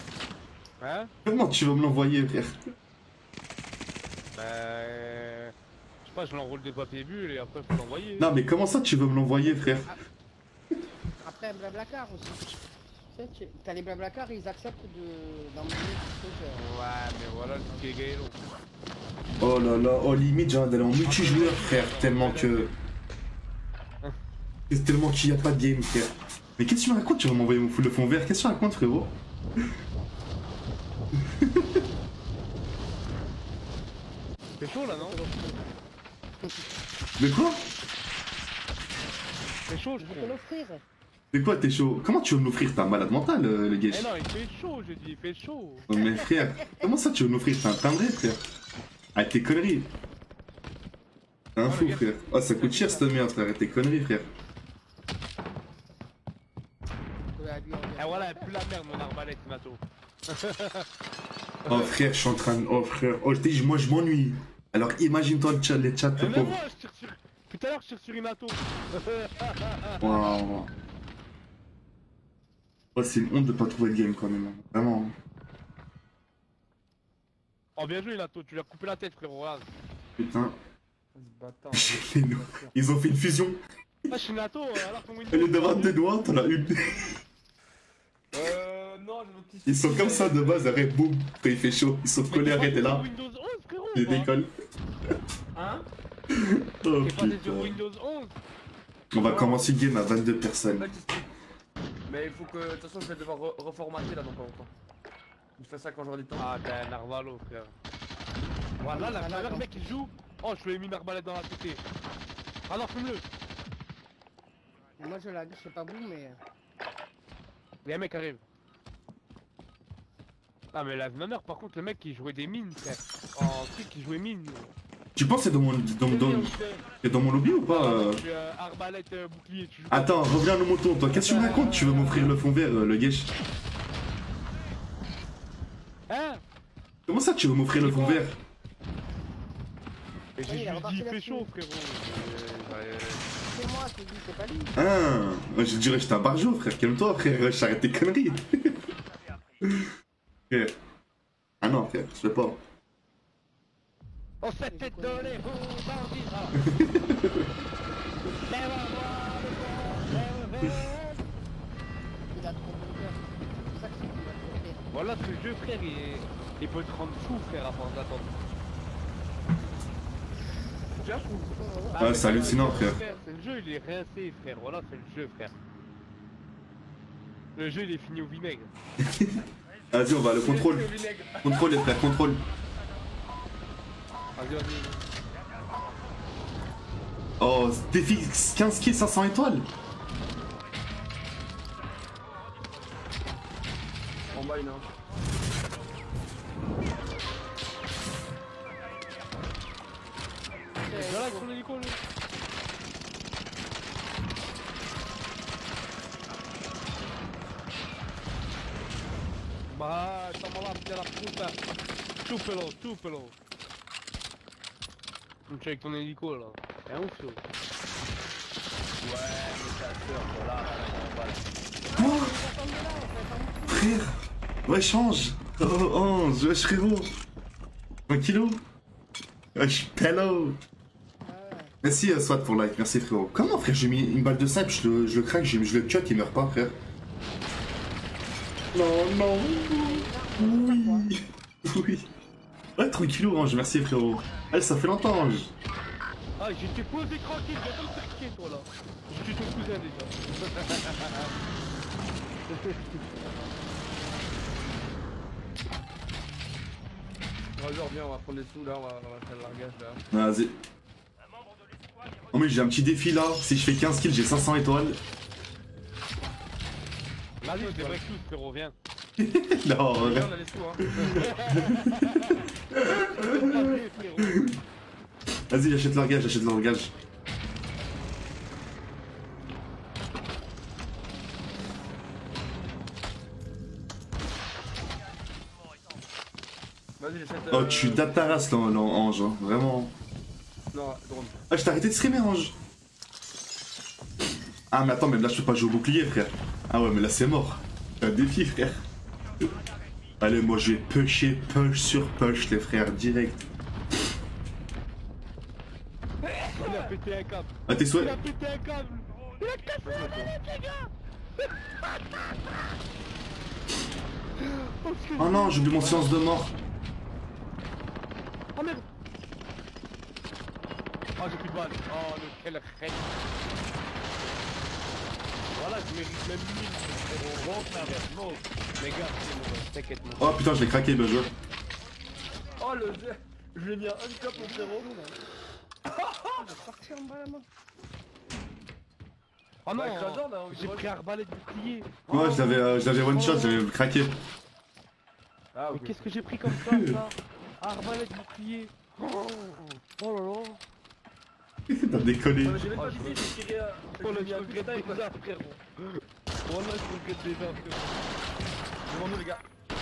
Hein? Comment tu vas me l'envoyer, frère? Bah... Je sais pas, je l'enroule des papiers bulles et après faut l'envoyer. Non, mais comment ça tu veux me l'envoyer, frère? Après un blablacar aussi. Tu sais, tu- t'as les blablacar, ils acceptent de d'emmener ce truc. euh, Ouais, mais voilà le truc est gay, là. Oh là là, oh limite j'ai envie d'aller en multijoueur, frère, tellement que... C'est tellement qu'il n'y a pas de game, frère. Mais qu'est-ce que tu me racontes? Tu vas m'envoyer mon full de fond vert? Qu'est-ce que tu racontes, frérot? C'est chaud là, non? De quoi? C'est chaud, je Je peux te trouve. l'offrir. De quoi t'es chaud? Comment tu veux me l'offrir? T'es un malade mental, euh, le Eh gueche. non, il fait chaud, j'ai dit, il fait chaud. Oh, mais frère, comment ça tu veux m'offrir? T'es un timbré, frère? Arrête tes conneries. T'es un fou, frère. Oh, ça coûte cher cette merde, frère. Arrête tes conneries, frère. Je vais lui envoyer. Eh voilà, plus la merde, mon arbalète, Mato. Oh, frère, je suis en train de. Oh, frère. Oh, je t'ai dit, moi je m'ennuie. Alors imagine-toi le chat, les chats, Eh, le même pauvre. moi, je tire sur... Tout à l'heure, je tire sur Imato. Waouh. Oh, c'est une honte de pas trouver le game quand même. hein. Vraiment. Oh, bien joué, Imato, tu lui as coupé la tête, frérot, regarde. Putain. Ce bâtard. Les noms. Ils ont fait une fusion. Ah, je suis Imato, alors ton Windows. Elle est d'avoir deux doigts, t'en as une. Euh, non, j'ai l'autre Ils sont comme ça de base, arrête, boum. Quand il fait chaud, ils sont collés, arrête, et là. Windows onze, frérot. Ils ou pas décollent. Hein? Oh T'es passé sur putain. Windows onze. On va commencer le game à vingt-deux personnes. Là, t'expliques. Mais il faut que. De toute façon, je vais devoir re- reformater là dans pas longtemps. Je fais ça quand j'aurai du temps. Ah, t'es un Narvalo, frère. Voilà, là, là, le mec il joue. Oh, je lui ai mis une arbalète dans la tête. Alors, fume-le. Moi je la je sais pas vous, mais. Il y a un mec qui arrive. Ah, mais la ma mère, par contre, le mec qui jouait des mines, frère. En truc, qui jouait mine. Tu penses que c'est dans mon, dans, dans, c'est dans mon lobby ou pas euh Tu euh, arbalète, euh, bouclier, tu joues. Attends, reviens au mouton, toi. Qu'est-ce que tu me racontes? Tu veux m'offrir le fond vert, euh, le guèche? Hein? Comment ça, tu veux m'offrir le fond vert? Et j'ai Oui, il a juste reparti dit, il fait là-dessus. chaud, frérot. Euh, ouais, C'est moi qui dis, c'est pas lui. Ah, moi, je dirais que j'étais un barjot, frère. Calme-toi, frère. J'arrête tes conneries. Frère. Ah non, frère, je fais pas. On se fait tête dans les roues, bandits. Ah. Il a trop de cœur. C'est pour ça qu'il va trop faire. Voilà, ce jeu, frère, il, il peut te rendre fou, frère, à force d'attendre. Tiens, je trouve. Ouais, mais c'est hallucinant, frère. C'est le jeu, il est rincé, frère. Voilà, c'est le jeu, frère. Le jeu, il est fini au vinaigre. Vas-y, on va le contrôle. Le vinaigre. Contrôle, les frères, contrôle. Vas-y, vas-y. Oh, défi quinze kills, cinq cents étoiles. En bas, il y en a un. Voilà, sur l'hélico, là. Bah, estamos là, filha da puta. Chúpelo, chúpelo. Tu avec ton hélico, là. C'est un ouf, ça. Ouais, mais ta sœur, voilà, là, on va là. Oh, frère. Ouais, change. Oh, onze, wesh, frérot. Tranquillou. Wesh, hello. Merci, euh, Swat, pour like. Merci, frérot. Comment, frère, j'ai mis une balle de snipe, je le, je le craque, je, je le cut, il meurt pas, frère. Non, non. Oui. Oui. Ouais, tranquillou, Ange, merci, frérot. Allez, ça fait longtemps, Ange. Ah, j'étais posé tranquille, viens pas me faire chier, toi, là. Je suis ton cousin, déjà. Vas-y, reviens, on va prendre les sous là, on va, on va faire le largage là. Vas-y. Oh, mais j'ai un petit défi là. Si je fais quinze kills, j'ai cinq cents étoiles. Vas-y, c'est vrai que tout, frérot, viens. Non, Reviens, ouais. on a les sous hein. Allez, frérot. Vas-y, j'achète l'orgage, j'achète l'orgage. Vas-y, j'achète. Oh, tu euh... dates ta race là, là, Ange, hein. Vraiment. Non, drone. Ah, je t'ai arrêté de streamer, Ange. Ah, mais attends, mais là je peux pas jouer au bouclier, frère. Ah ouais, mais là c'est mort. C'est un défi, frère. Allez, moi je vais pusher, push sur push, les frères, direct. Il a pété un câble. À tes Il souhaits. a pété un câble. Il a cassé la manette, les gars. Oh non, j'ai oublié mon silence de mort. Oh merde. Oh j'ai plus de balles. Oh le quel rêve. Voilà, je mérite même mille. On rentre la merde. Non. Les gars, c'est bon, t'inquiète moi. Oh putain, je l'ai craqué, bien joué. Oh le jeu. Je l'ai mis à un cap au frérot. Sortir en bas la main. Oh non, Bah, avec la jambe, hein, j'ai on pris arbalète bouclier. Ouais, je l'avais euh, je l'avais one shot, je l'avais craqué. Ah Mais ok. qu'est-ce que j'ai pris comme ça, ça? Arbalète bouclier. Oh, oh là là. T'as décollé. Ouais, mais j'ai même Oh, pas je visé, j'ai tiré un. Oh là, j'ai mis je un regrette putain, quoi. déjà, frérot. Oh là, je regrette déjà, frérot. Devant nous les gars.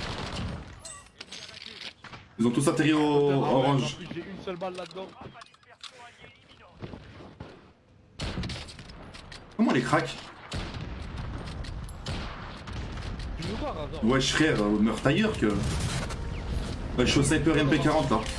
Ils ont tous atterri au Ah ouais, orange. en plus, j'ai une seule balle là-dedans. Comment les craques? Tu veux voir, Razor? Wesh frère, euh, meurt ailleurs que. Bah, je suis au sniper M P quarante là.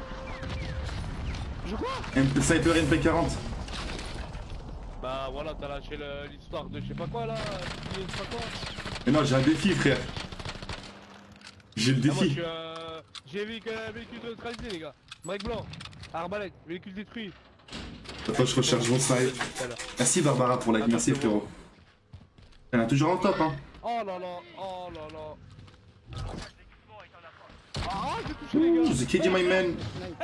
Je quoi? M P sniper M P quarante. Bah voilà, t'as lâché le- l'histoire de je sais pas quoi là. Je sais pas quoi. Mais non, j'ai un défi frère. J'ai le Ah, moi, je défi. suis, euh... J'ai vu qu'un véhicule neutralisé, les gars. Break blanc. Arbalète, véhicule détruit. Attends, je recharge mon sniper. Tout à l'heure. Merci Barbara pour la merci frérot. Elle est toujours en top hein. Oh là là, oh là là. Ah, j'ai touché les Ouh, gars. the kid my man.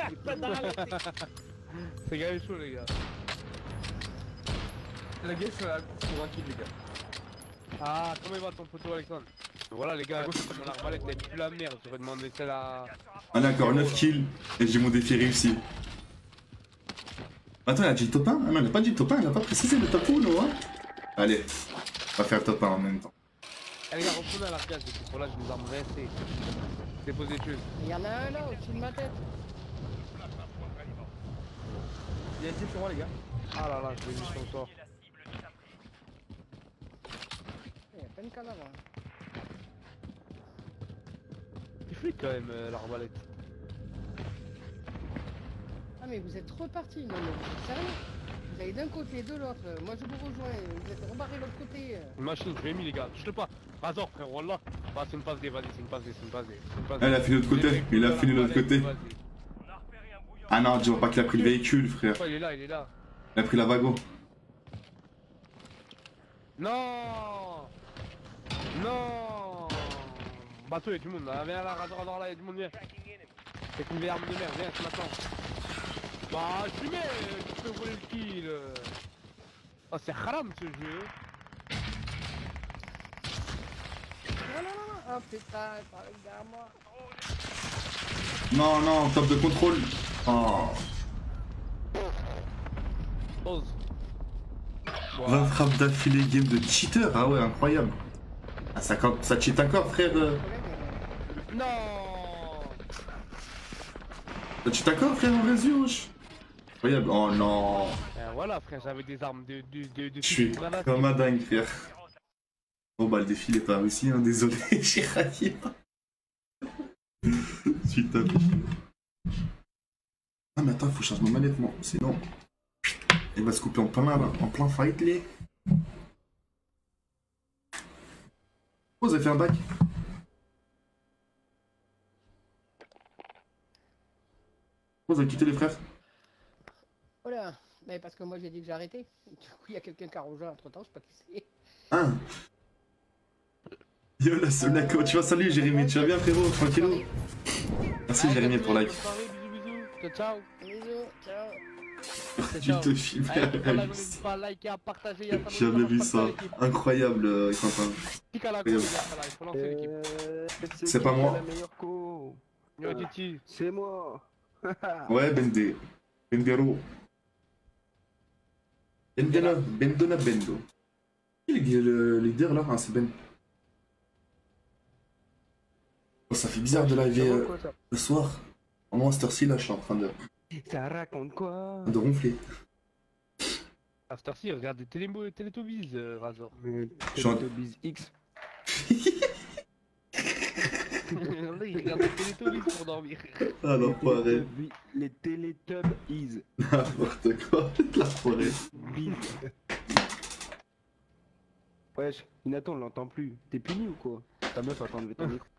C'est gars chaud les gars. La gueule sur la course pour un kill les gars. Ah, comment il va ton poteau Alexandre? Voilà les gars, mon arbalète n'est plus la merde, j'aurais demandé celle à... On a encore neuf kills et j'ai mon défi réussi. Attends, il a dit le top un? Ah non, il a pas dit le top un, il a pas précisé le top un, non hein. Allez, on va faire le top un en même temps. Eh les gars, retournez à l'arcade, parce que là je nous arme rincés. Dépose des choses. Il y en a un là au-dessus de ma tête. Il y a un type sur moi les gars. Ah là là, je l'ai vu sur le toit. Il y a plein de cadavres. hein. Il flic quand même euh, l'arbalète. Ah mais vous êtes repartis, non mais vous êtes sérieux? Vous allez d'un côté, de l'autre. Moi je vous rejoins, vous êtes rebarrés de l'autre côté. Une machine, je l'ai mis les gars, touche-le pas. Razor frère, wallah. Ah c'est une passe D, vas-y, c'est une passe D, c'est une passe D. c'est une passe D. Ah, il a fini de l'autre côté, il a fini de l'autre côté. Vas-y. Ah non, dis-moi pas qu'il a pris le véhicule frère. Oh, il est là, il est là. Il a pris la wagon. Non. Non. Bateau, il y a du monde là, viens là, Razor, Razor là, il y a du monde, viens. C'est une vieille arme de merde, viens, c'est maintenant. Bah, je mets, tu peux voler le kill. Oh, c'est haram ce jeu. Non, non, non, non. Oh putain, par derrière moi. Non, non, top de contrôle. Oh. Pause. vingt frappes d'affilée, game de cheater. Ah ouais, incroyable. Ah, ça, ça cheat encore frère. euh. Non. Ça cheat encore frère en réseau, wesh. Incroyable. Oh non. Euh, voilà frère, j'avais des armes de... de, de, de Je suis grenade. comme un dingue frère. Bon bah le défi n'est pas réussi, hein, désolé, j'ai raillé. Suite à Ah mais attends, faut que je change ma manette moi, sinon il va se couper en plein, en plein fight les. Oh, vous avez fait un bac? Oh, vous avez quitté les frères? Oh là. Mais parce que moi j'ai dit que j'ai arrêté. Du coup il y a quelqu'un qui a rejoint entre temps, je sais pas qui c'est. Ah. Yo la Solako, tu vas salut Jérémy, tu vas bien frérot, tranquillou? Merci Jérémy pour like. Bisous, bisous. Ciao, Bisous, ciao. ciao. Tu te filmes. Allez, pour la n'hésite pas à liker, à partager. à t'abonner, J'ai jamais vu à ça. partager l'équipe. Incroyable, euh, Quentin. Clique à la gauche, les gars, ça là, il faut lancer l'équipe. Euh, C'est pas qui moi. la meilleure co Yo, Titi. C'est moi. Ouais, Bende. Bendero. Bendona, Bendona Bendo. Qui est le, le leader là? Ah, c'est Ben. Oh, ça fait bizarre de live euh, Quoi, ça le soir. En moins, à cette heure-ci, là, je suis en train de, Ça raconte quoi? de ronfler. À cette heure-ci, regarde des Télémo- Télétobies, euh, Razor. Mais J'en- Teletubbies X. Là, il regarde les Télétobies pour dormir. Ah non, pas arrête. Les Teletubbies. N'importe quoi, la forêt. Bise. Wesh, Inaton, on l'entend plus. T'es puni ou quoi? Ta meuf a enlevé ton micro.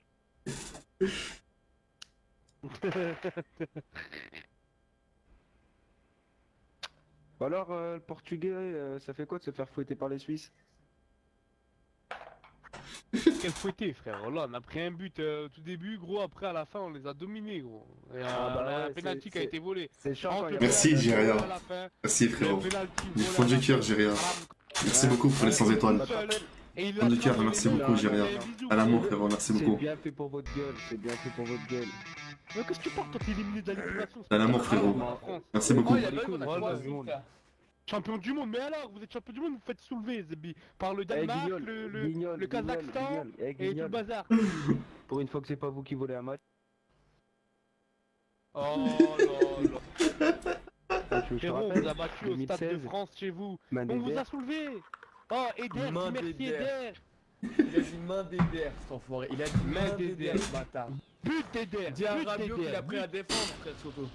Bah alors, euh, le Portugais, euh, ça fait quoi de se faire fouetter par les Suisses? Quel fouetté, frère. Voilà, on a pris un but euh, au tout début, gros. Après, à la fin, on les a dominés, gros. Et, euh, Ah bah on a ouais, un penalty c'est- qui a été volé. C'est chiant quand il y a Merci, Penalty j'ai rien. volé à la fin, Merci le frérot. penalty Du volé fond à du la cœur, fin. j'ai rien. Merci Ouais. beaucoup pour les cent Ouais, étoiles. seul, et il Fond du l'a cœur, frappé, merci il a beaucoup, j'ai fait rien. des bisous, À l'amour gros. frérot, merci C'est beaucoup. bien fait pour votre gueule, c'est bien fait pour votre gueule. Mais qu'est-ce que tu parles, toi, t'es éliminé de la Ligue des Nations? À l'amour, frérot. En France. Merci Oh, beaucoup. il a pas eu qu'on a Voilà, trois du buts, monde. frère. Champion du monde, mais alors, vous êtes champion du monde, vous faites soulever, Zebi, par le Eh, Danemark, Guignol, le, le, Guignol, le Guignol, Kazakhstan Guignol, eh, et tout le Guignol. bazar. Pour une fois que c'est pas vous qui volez un match. Oh là là. Ah, tu veux que je te Frérot, on rappelle vous a battu au Stade de deux mille seize, France chez vous. Main On vous d'Eder. a soulevé. Oh, Eder, Main dis merci d'Eder. Eder. Il a dit main d'Eder, cet enfoiré. Il a dit Main main d'Eder, d'Eder. ce bâtard. But d'Eder. Dis à but Rabiot d'Eder, qu'il a pris but. à défendre, frère, surtout.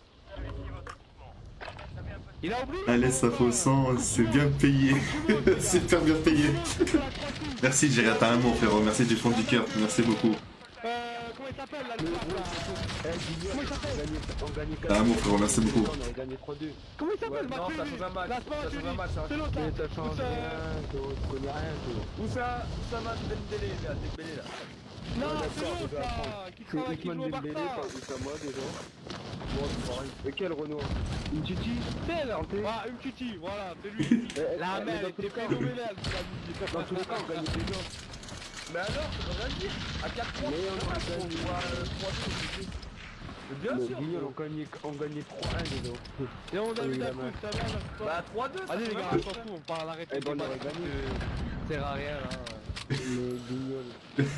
Il a oublié. Allez, ça fait au sang, c'est bien payé. Super bien payé. Merci, j'ai rien. T'as un mot frérot, merci du fond du cœur, merci beaucoup. Euh, comment il s'appelle là, le joueur, là Eh, Guignol, Comment il s'appelle on gagnait- on gagnait T'as un mot frérot, merci beaucoup. On avait gagné trois deux. Comment il Ouais, s'appelle non, ça change un match. La Ça change un match, hein. C'est l'autre Mais là. ça change Où ça- rien, gros, tu connais rien, gros. Où ça Ça m'a Dembélé, là, Dembélé, là. Non, Ouais, c'est d'accord, l'autre je vais là. apprendre. Qui C'est travaille, qui Ousmane joue au Dembélé, Barça. pas Oussama déjà. Bon, c'est pareil. Et quel Renault? Une Titi? Belle, Santé. ah, une Titi, voilà, c'est lui. Eh, eh, La mais mère dans tous était les cas, phénoménale, tu l'as dit. Dans tous les cas, on gagnait déjà. Mais alors, ça veut rien dire. À quatre points, Mais c'est on pas a mal, gagné. on voit, euh, trois buts, mais bien Le sûr. Guignol, gros. on gagnait, on gagnait trois un déjà. Et on a Oui, vu la d'un main. coup, ça vient vers toi. Bah trois deux, ça Allez fait les gars, mal. on s'en fout, on parle, arrête Eh les ben, on débats, aurait gagné. ça sert à rien là. Le Guignol.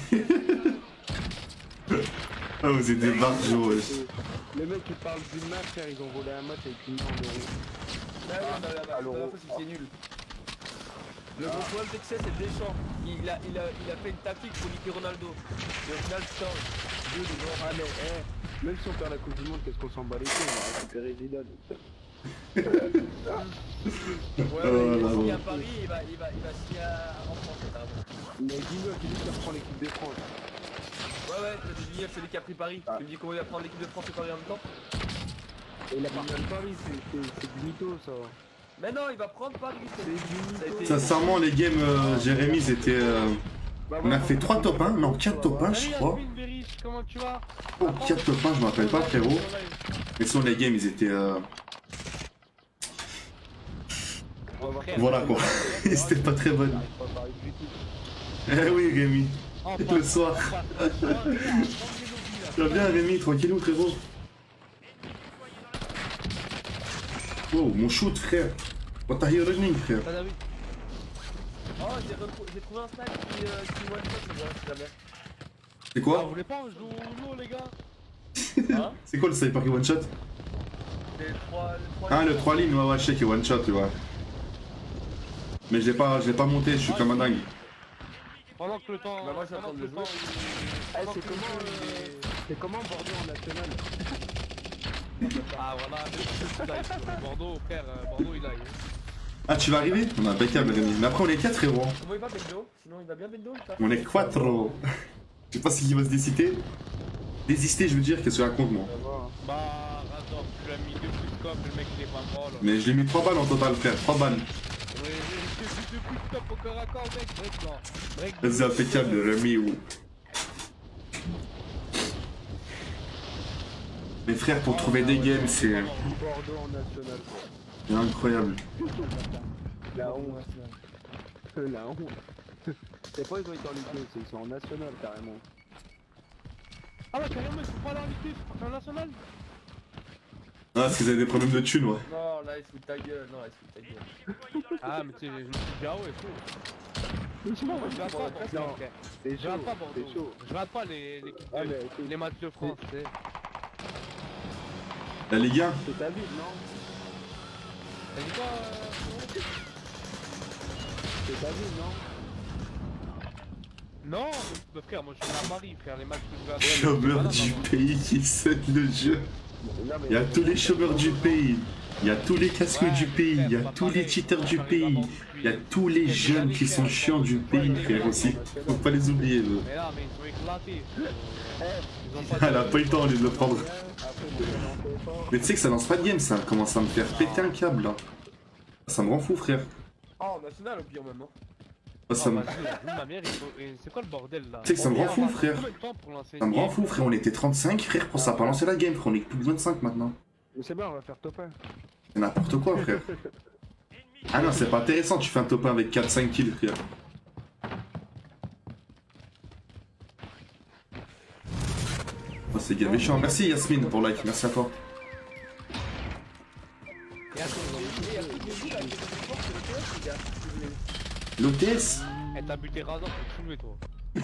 Ah, vous êtes des barjots, wesh. Les mecs qui parlent d'une match, frère, ils ont volé un match avec une million d'euros. Bah oui, bah, bah, bah, Alors, la fois, c'est que c'est nul. Le gros problème c'est que c'est c'est Deschamps. Il a, il, a, il a fait une tactique pour niquer Ronaldo. Et au final, putain, deux de gens. Ah mais, eh, même si on perd la Coupe du Monde, qu'est-ce qu'on s'en bat les couilles, on va récupérer Zidane. Ouais, Oh ouais, il là a signé là. à Paris, il va, il va, il va signer à- en France, notamment. Mais Guignol, qui dit qu'il reprend l'équipe de France. Ouais, ouais, c'est Villeneuve, c'est lui qui a pris Paris. Ah. Tu me dis comment il va prendre l'équipe de France et Paris en même temps? Et il a parti de Paris, c'est- c'est c'est du mytho ça. Mais non, il va prendre Paris. C'est c'est- du ça a mytho. été- Sincèrement, les games, euh, Jérémy, c'était. euh, Bah, On a bah, fait bah, trois bah, top un, non, quatre top un, je Salut crois. Yasmine Berich, comment tu vas? Oh, quatre top un, je me rappelle pas, frérot. Mais sur les games, ils étaient. euh, on va voir. Voilà quoi. C'était pas très bonne. J'arrive pas à parler du tout. Eh oui, Rémi. Enfin, Le soir. enfin, la soirée, à prendre des lobbies, là. Tu vas bien, Rémi, tranquillou, frérot. Wow, mon shoot, frère. What are you running, frère? T'as vu? Oh, j'ai retrou- j'ai trouvé un snack qui, euh, qui one shot, c'est bien, c'est jamais. C'est Ah, quoi? vous voulez pas jouer au Uno, les gars? Hein? C'est quoi le sniper qui one shot? Les trois, les trois Ah, le trois lignes, ouais, ouais, je sais qu'il est one shot, tu vois. Mais je l'ai pas, je l'ai pas monté, je suis comme un dingue. Pendant que le temps. Bah, moi, je suis en train pendant de que le le temps, jouer. il- Eh, pendant c'est que le comment, jeu, euh, il- c'est comment Bordeaux en national? Ah voilà, il aille. Bordeaux, frère, euh, Bordeaux il aille. Ah, tu vas arriver? On a impeccable, Rémi. Mais après, on est quatre, frérot. Comment il va Bendo? Sinon il va bien Bendo ou pas? On est quattro. Je sais pas ce qui va se décider. Désister, je veux dire, qu'est-ce que je raconte, moi. On va voir, hein. Bah, Razor, tu l'as mis deux plus de cop, le mec il est pas mort là. Mais je l'ai mis trois balles en total, frère, trois balles. Oui, j'ai fait deux plus de cop au corps à corps, mec, break là. Break. C'est impeccable, Rémi, ou. Mes frères, pour trouver des games, c'est Bordeaux en national. quoi. c'est incroyable. La honte. La honte. C'est pas ils ont été en Ligue deux, c'est ils sont en national carrément. Ah ouais, carrément, ils sont pas là en Ligue deux, c'est en national. Ah, parce qu'ils avaient des problèmes de thunes, ouais. Non, là il se fout de ta gueule, non, il se fout de ta gueule. Ah, mais tu sais, je me suis dit, ah ouais, chaud. Moi, je rate pas Bordeaux, Non, frère. c'est Je chaud, rate pas c'est Bordeaux. chaud. Je rate pas les, l'équipe Ah de- mais c'est les matchs de France, tu sais. La Ligue un. c'est ta ville, non? T'as dit quoi, euh, C'est ta ville, non? Non, mais frère, moi je suis à Paris, frère, les matchs que je vais Chômeurs du pays qui cèdent le jeu. Il y a tous les chômeurs du pays. Il y a tous les casqueux du pays. Il y a tous les cheaters du pays. Il y a tous les jeunes qui sont chiants du pays, frère, aussi. Faut pas les oublier, eux. Mais là, mais ils sont éclatés. Ils ont pas Elle a pas eu le temps de le prendre. Mais tu sais que ça lance pas de game, ça commence à me faire péter un câble, là. Ça me rend fou, frère. Ah, en national au pire même, hein. Ah, ça me... Ma mère, il faut- et c'est quoi le bordel là? Tu sais que ça me rend fou, frère. Combien de temps pour lancer Ça me une rend game? fou, frère. On était trente-cinq, frère, pour ça a pas lancé la game, frère. On est plus de vingt-cinq maintenant. Mais c'est bon, on va faire top un. C'est n'importe quoi, frère. Ah non, c'est pas intéressant, tu fais un top un avec quatre cinq kills, frère. Oh, c'est gavé chiant. Merci Yasmine pour like, merci à toi. Et attends, il y a plus de vous là, qui est fort, c'est le T S, les gars. L'O T S. Elle t'a buté Razor pour tuer toi.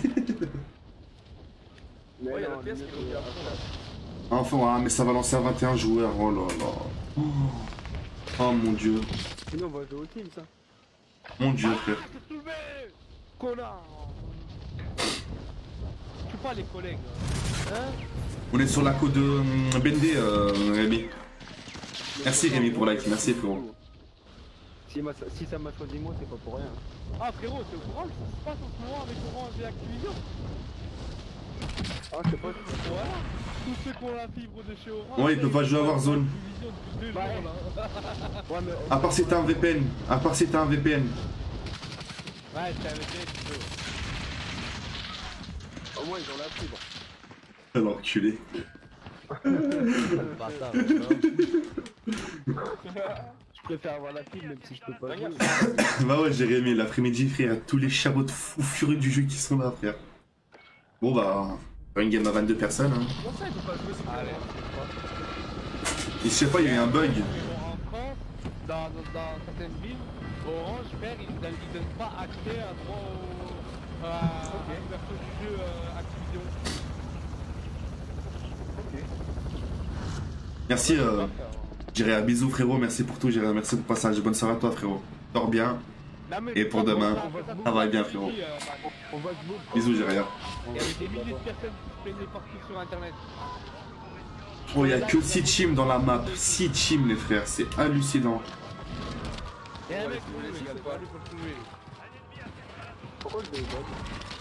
Mais Ouais, il y a non, le T S qui est limite, au à euh, fond là. Enfin, ah, mais ça va lancer à vingt et un joueurs, oh là là. Oh, oh mon dieu. Sinon, on va jouer au team, ça. Mon dieu, frère. T'es soulevé, connard. Tu pas les collègues, hein? On est sur la côte de hum, Bendé, euh, Rémi. Merci Rémi pour like, merci frérot. Si, ma- si ça m'a choisi moi, c'est pas pour rien. Ah frérot, t'es au courant ce qui se passe en ce moment avec Orange et Activision? Ah, je sais pas. Voilà. Tous ceux qui ont la fibre de chez Orange. Ouais, ils peuvent pas jouer à Warzone. Activision depuis deux jours, là. Ouais, mais. À part si t'as un V P N, à part si t'as un V P N. Ouais, t'es avec elle, tu peux. Au moins, ils ont la fibre. L'enculé. Bâtard, Je préfère avoir la fibre, même si je peux pas jouer. Bah ouais, Jérémy, l'après-midi, frère, tous les chabots de fous furieux du jeu qui sont là, frère. Bon bah, pas une game à vingt-deux personnes, hein. Comment ça, il peut pas jouer ce Allez. Et je sais pas, il y a eu un bug. En France, dans, dans, dans certaines villes, Orange, frère, ils ne donnent pas accès à droit au, à, à l'ouverture du jeu euh, Activision. Merci, euh, J'irai à bisous, frérot, merci pour tout, J'irai merci pour le passage. Bonne soirée à toi, frérot. Dors bien. Non, mais Et pour ça, demain, ça, ça, ça va bien, ça, frérot. euh, bah, On va se bouger. Bisous, J'irai. Il y avait des milliers de personnes qui se plaignaient partout sur internet. Oh, il y a que six teams dans la map. six teams, les frères, c'est hallucinant. Il y a un mec pour lui, il y a pas lui pour le tuer. Pourquoi je vais bug?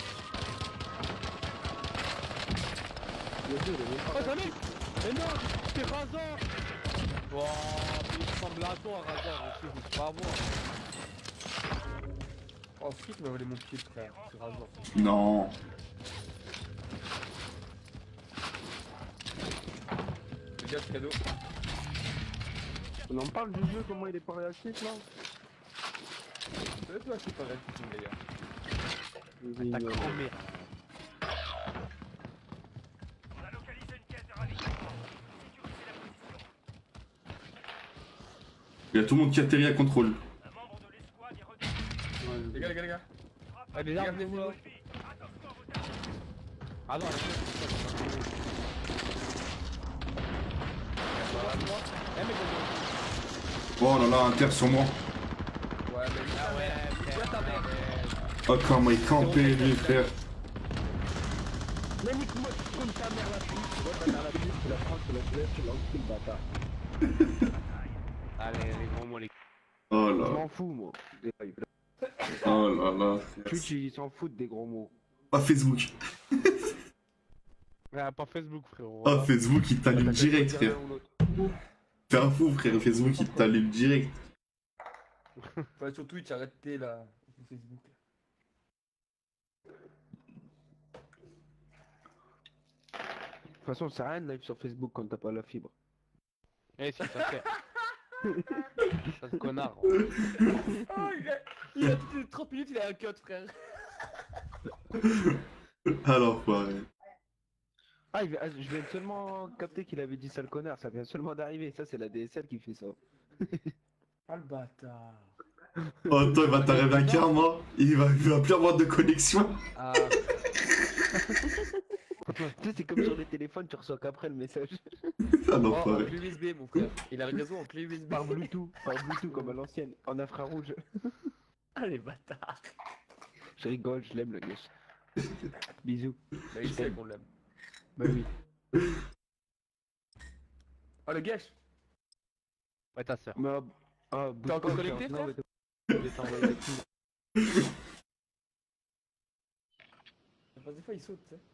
Le jeu, il est même Oh, pas. t'as mec. Mais non, c'est Razor. Wow, mais il ressemble à toi, Razor aussi, je me suis pas avoir. Oh, Frick m'a volé mon pied, frère. C'est rasant. Non. Les gars, c'est cadeau. On en parle du jeu, comment il est pas réactif là? C'est toi qui pas réactif, d'ailleurs. Ta grand-mère. On a localisé une caisse de ravitaillement. Sécurisez la position. Il y a tout le monde qui atterrit à contrôle. Un membre de l'escouade est retenu. Les gars, les gars, les gars. Ah, mais là, Regardez-vous là. Attention à vos armes. Ah non, eh mec, Oh là là, un terre sur moi. Ouais, mais ah ouais, frère, ta mère. Oh, comment il campait, lui, frère. Mais nique-moi comme ta mère la fille. Tu vois ta mère la fille, c'est la France, c'est la Suède, c'est l'Angleterre, le bâtard. Allez, les gros mots, les Oh Je là. m'en fous moi. Oh là là, frère. Twitch ils s'en foutent des gros mots. Ah, Facebook. Ah, pas Facebook, frérot. Ah, Facebook, il t'allume direct, T'as frère. l'un ou l'autre. T'es un fou, frère. Facebook, il t'allume direct. faut aller sur Twitch, arrêtez là. Sur Facebook. De toute façon, c'est rien de live sur Facebook quand t'as pas la fibre. Eh, si, ça fait. Ça se connard. Oh, il a, il a toutes les trente minutes, il a un cut, frère. Alors, pareil. Ah, il vient- ah, je viens seulement capter qu'il avait dit ça le connard, ça vient seulement d'arriver, ça c'est la D S L qui fait ça. Ah, le bâtard. Oh, attends, il va t'arriver un karma. Il va, il va plus avoir de connexion. Ah, Tu sais, c'est comme sur les téléphones, tu reçois qu'après le message. Ah oh, non, en pareil. clé U S B, mon frère. Il a raison, en clé U S B. Par Bluetooth, par Bluetooth comme à l'ancienne, en infrarouge. Ah, les bâtards. Je rigole, je l'aime le gars. Bisous. Bah, il sait qu'on l'aime. Bah oui. Ah, le gage. Ouais, ta sœur. Mais ah, ah, bouge T'es encore pas, connecté, frère. frère Non, mais t'es- je vais t'envoyer des coups. Parce que des fois, il saute, tu sais.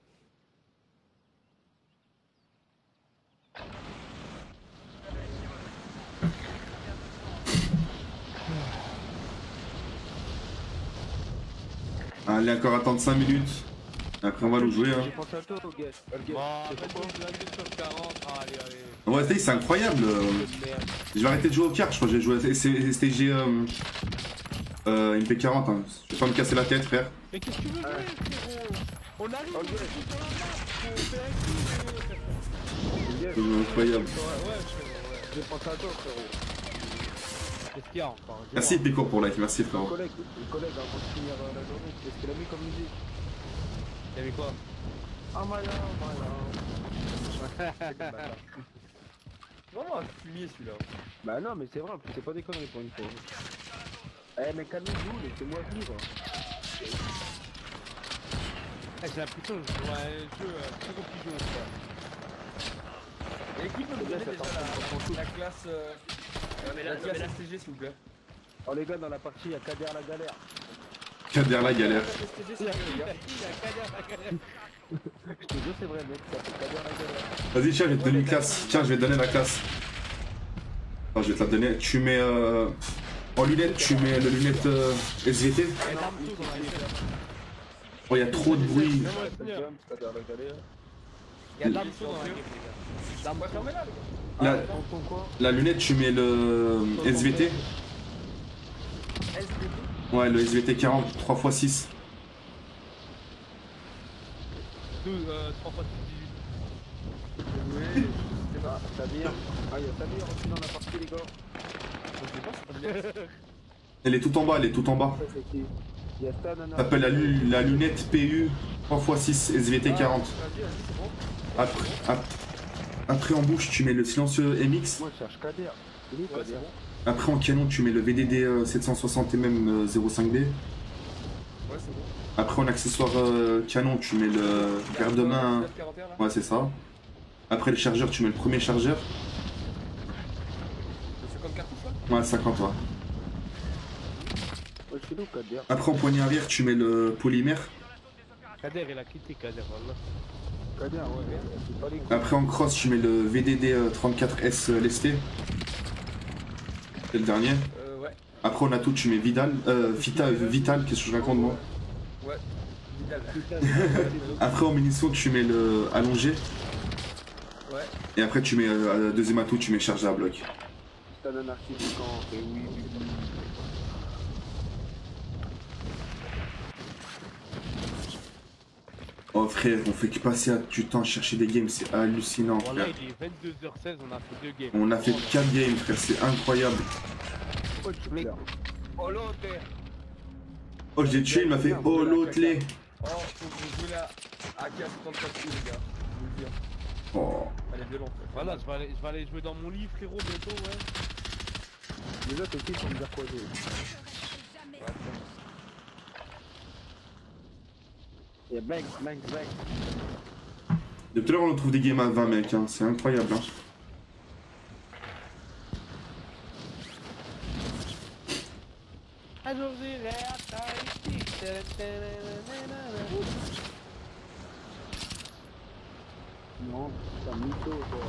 Allez, encore attendre cinq minutes. Après, on va nous jouer. Hein. J'ai pensé à toi, au gars. Au gars. Bon, C'est vas-y, pourquoi vingt-deux sur quarante. Ah, allez, allez. Ouais, c'est c'est incroyable. euh. Merde. Je vais arrêter de jouer aux cartes, je crois que j'ai joué à S T G euh, euh, M P quarante. Hein. Je vais pas me casser la tête, frère. Mais qu'est-ce que tu veux jouer, frérot? On arrive, on est sur la map. Faut faire un coup. Au gars. C'est incroyable. Ouais, ouais, frérot, ouais. J'ai pensé à toi, frérot. Qu'est-ce qu'il y a encore? Dis-moi. Merci Pico pour like, merci Le frérot. collègue, le collègue, avant de finir euh, la journée, c'est ce qu'il a mis comme musique. Y'avait quoi? Ah, malin, malin. Vraiment un fumier celui-là. Bah non, mais c'est vrai, en plus, c'est pas des conneries pour une fois. Eh, mais calmez-vous, laissez-moi vivre. Eh, j'ai l'impression que je joue à un jeu euh, très compliqué aussi. Et qui peut me C'est bien, donner ça déjà part sur la, la classe, euh, mais la là, classe mais là- S T G s'il vous plaît? Oh, les gars, dans la partie, il y a Kader la galère. Kader la galère. La classe S T G s'il vous plaît, les gars. Je te jure, c'est vrai, mec, ça fait Kader la galère. Vas-y, tiens, je vais te donner une classe. Tiens, je vais te donner la classe. Attends, je vais te la donner. Tu mets euh, en lunettes, tu mets le lunette euh, S V T. Il y a Naruto dans la gueule. Oh, il y a trop de bruit. Donne-moi le Jump, seigneur. Kader la galère. Il y a Naruto dans la gueule, les gars. Ouais, fermez-la, les gars. La, Tonton quoi? la lunette, tu mets le S V T. S D D. Ouais, le S V T quarante, trois fois six. douze, euh, trois fois dix-huit. Oui, c'est Ah, pas. Samir. Ah, il y a Samir aussi dans la partie, les gars. Je sais pas, c'est pas bien. Elle est tout en bas, elle est tout en bas. Ça, c'est qui? Il y a Stan, Nana. Ça s'appelle la, lu- la lunette P U trois fois six S V T quarante. Vas-y, vas-y, c'est bon. Après, ap- après en bouche, tu mets le silencieux M X. Moi, je cherche Kader. Il est Ouais, c'est Kader. bon. Après en canon, tu mets le V D D euh, sept cent soixante M M zéro cinq B. Ouais, c'est bon. Après en accessoire euh, canon, tu mets le garde-main. quarante et un là. Ouais, c'est ça. Après le chargeur, tu mets le premier chargeur. Le cinquante cartouches là. Ouais, cinquante, ouais. Ouais, je suis où, Kader? Après en poignée arrière, tu mets le polymère. Kader, il a quitté Kader, voilà. Kader, ouais, c'est pas les couilles. Après en cross, tu mets le V D D euh, trente-quatre S euh, lesté. C'est le dernier. Euh, ouais. Après on a tout, tu mets Vidal. Euh, Vita, Vital, qu'est-ce que je raconte moi? Ouais. Vidal. Après en munition, tu mets le allongé. Ouais. Et après tu mets euh, deuxième atout, tu mets chargé à bloc. Stan, anarchiste, quand? Et oui, oui, oui. Oh frère, on fait que passer à- du temps à chercher des games, c'est hallucinant Bon, là, frère. il est vingt-deux heures seize, on a fait deux games. On a fait quatre games frère, c'est incroyable. Pourquoi tu Mais- pleures? Oh, l'autre. Oh j'ai tué, il m'a fait oh l'autre lait. Oh, faut que vous jouez la A K soixante-quatre les gars. Je vous le dis. Oh. Elle est violente. Voilà, je vais, aller, je vais aller jouer dans mon lit, frérot, bientôt, ouais. Les autres aussi, ils vont me dire quoi jouer. Ouais, c'est Il y a bang, bang, bang. Depuis tout à l'heure on trouve des games à vingt mecs, hein. C'est incroyable hein. Un jour j'irai à Tahiti. Non, c'est un mytho, toi.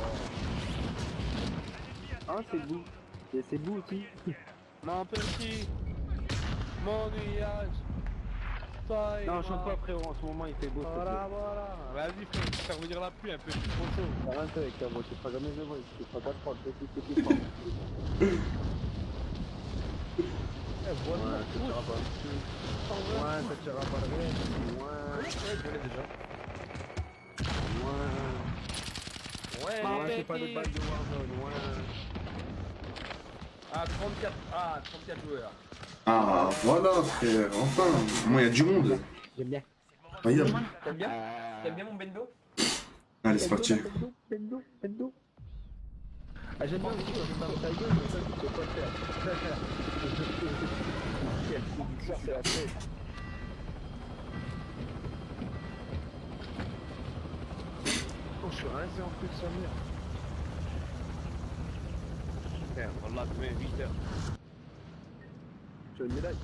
Ah, c'est vous. Et c'est vous aussi. Mon petit, mon nuage. Toi et Non, chante moi. pas, frérot, en ce moment il fait beau. s'il te Voilà, plaît. voilà. Vas-y, frère, je vais faire venir la pluie un peu, c'est trop chaud. T'as rien fait avec ta voix, tu feras jamais de voix, tu feras quatre fois, c'est tout ce que tu prends. Eh, voilà, Ouais, ça gros, tira pas. Ouais, ça tira pas le rien. Ouais, Ouais, je l'ai déjà. ouais. Ouais. Mon Ouais, c'est pas petit. des balles de Warzone, ouais. Ah, trente-quatre. Ah, trente-quatre joueurs. Ah voilà frère, enfin. Moi il y a du monde. J'aime bien. Incroyable. T'aimes bien Euh... T'aimes bien mon bendo? Allez c'est parti. Bendo, bendo, bendo. Ah, j'aime bien aussi quand je parle ta gueule, mais ça, tu sais pas le faire. Quelle séduction, c'est la tête. passé en plus de sa mère. Putain, voilà, demain, huit heures. Tu as une médaille.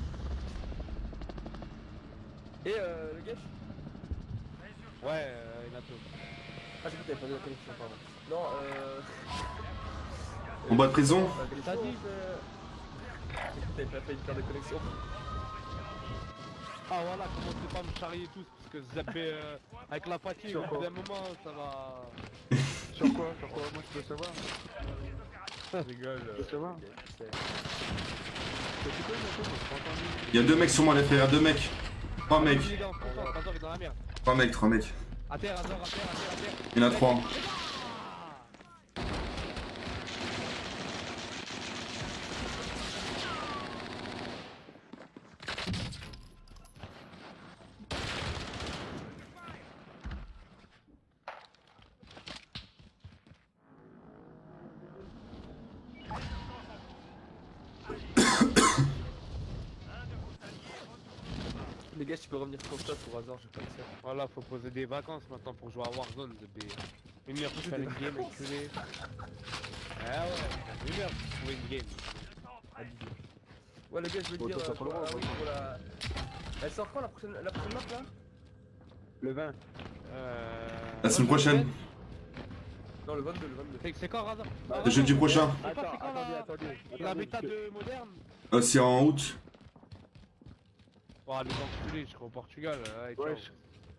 Et euh, le gage. Ouais, euh, Inato. Ah, j'ai vu que t'avais pas de la connexion, pardon. Non, euh. En bas de prison. T'as dit J'ai cru que t'avais pas fait une paire de connexion. Ah voilà, commencez pas à me charrier tous, parce que zapper euh, avec la fatigue, au bout d'un moment, ça va... Sur quoi? Sur quoi? Moi je peux savoir. Je rigole. Je peux savoir. C'est quoi Inato? Moi, j'ai pas entendu. Il y a deux mecs sur moi, les frères, il y a deux mecs. Trois mecs. Les gars, on se concentre, Razor est dans la merde. Trois mecs, trois mecs. À terre, Razor, à terre, à terre, à terre. Il y en a trois. Les gars, tu peux revenir sur toi pour hasard, j'ai pas le faire. Voilà, faut poser des vacances maintenant pour jouer à Warzone, de B. Une heure pour faire une game, enculé. Ah ouais, une heure pour trouver une game. Ouais, le gars, je veux Bon, dire. toi, t'as euh, pas le droit, ah oui, moi. pour la. Elle sort quand la prochaine, la prochaine map là? Le vingt. Euh... La semaine prochaine. Non, le vingt-deux, le vingt-deux. C'est c'est quand, Razor? Le jeudi prochain. C'est pas, Attends, c'est quand attendez, la... attendez. La attendez, bêta je- de moderne? Euh, c'est en août. Oh, les enculés, je serai au Portugal. Ouais, ciao. Wesh.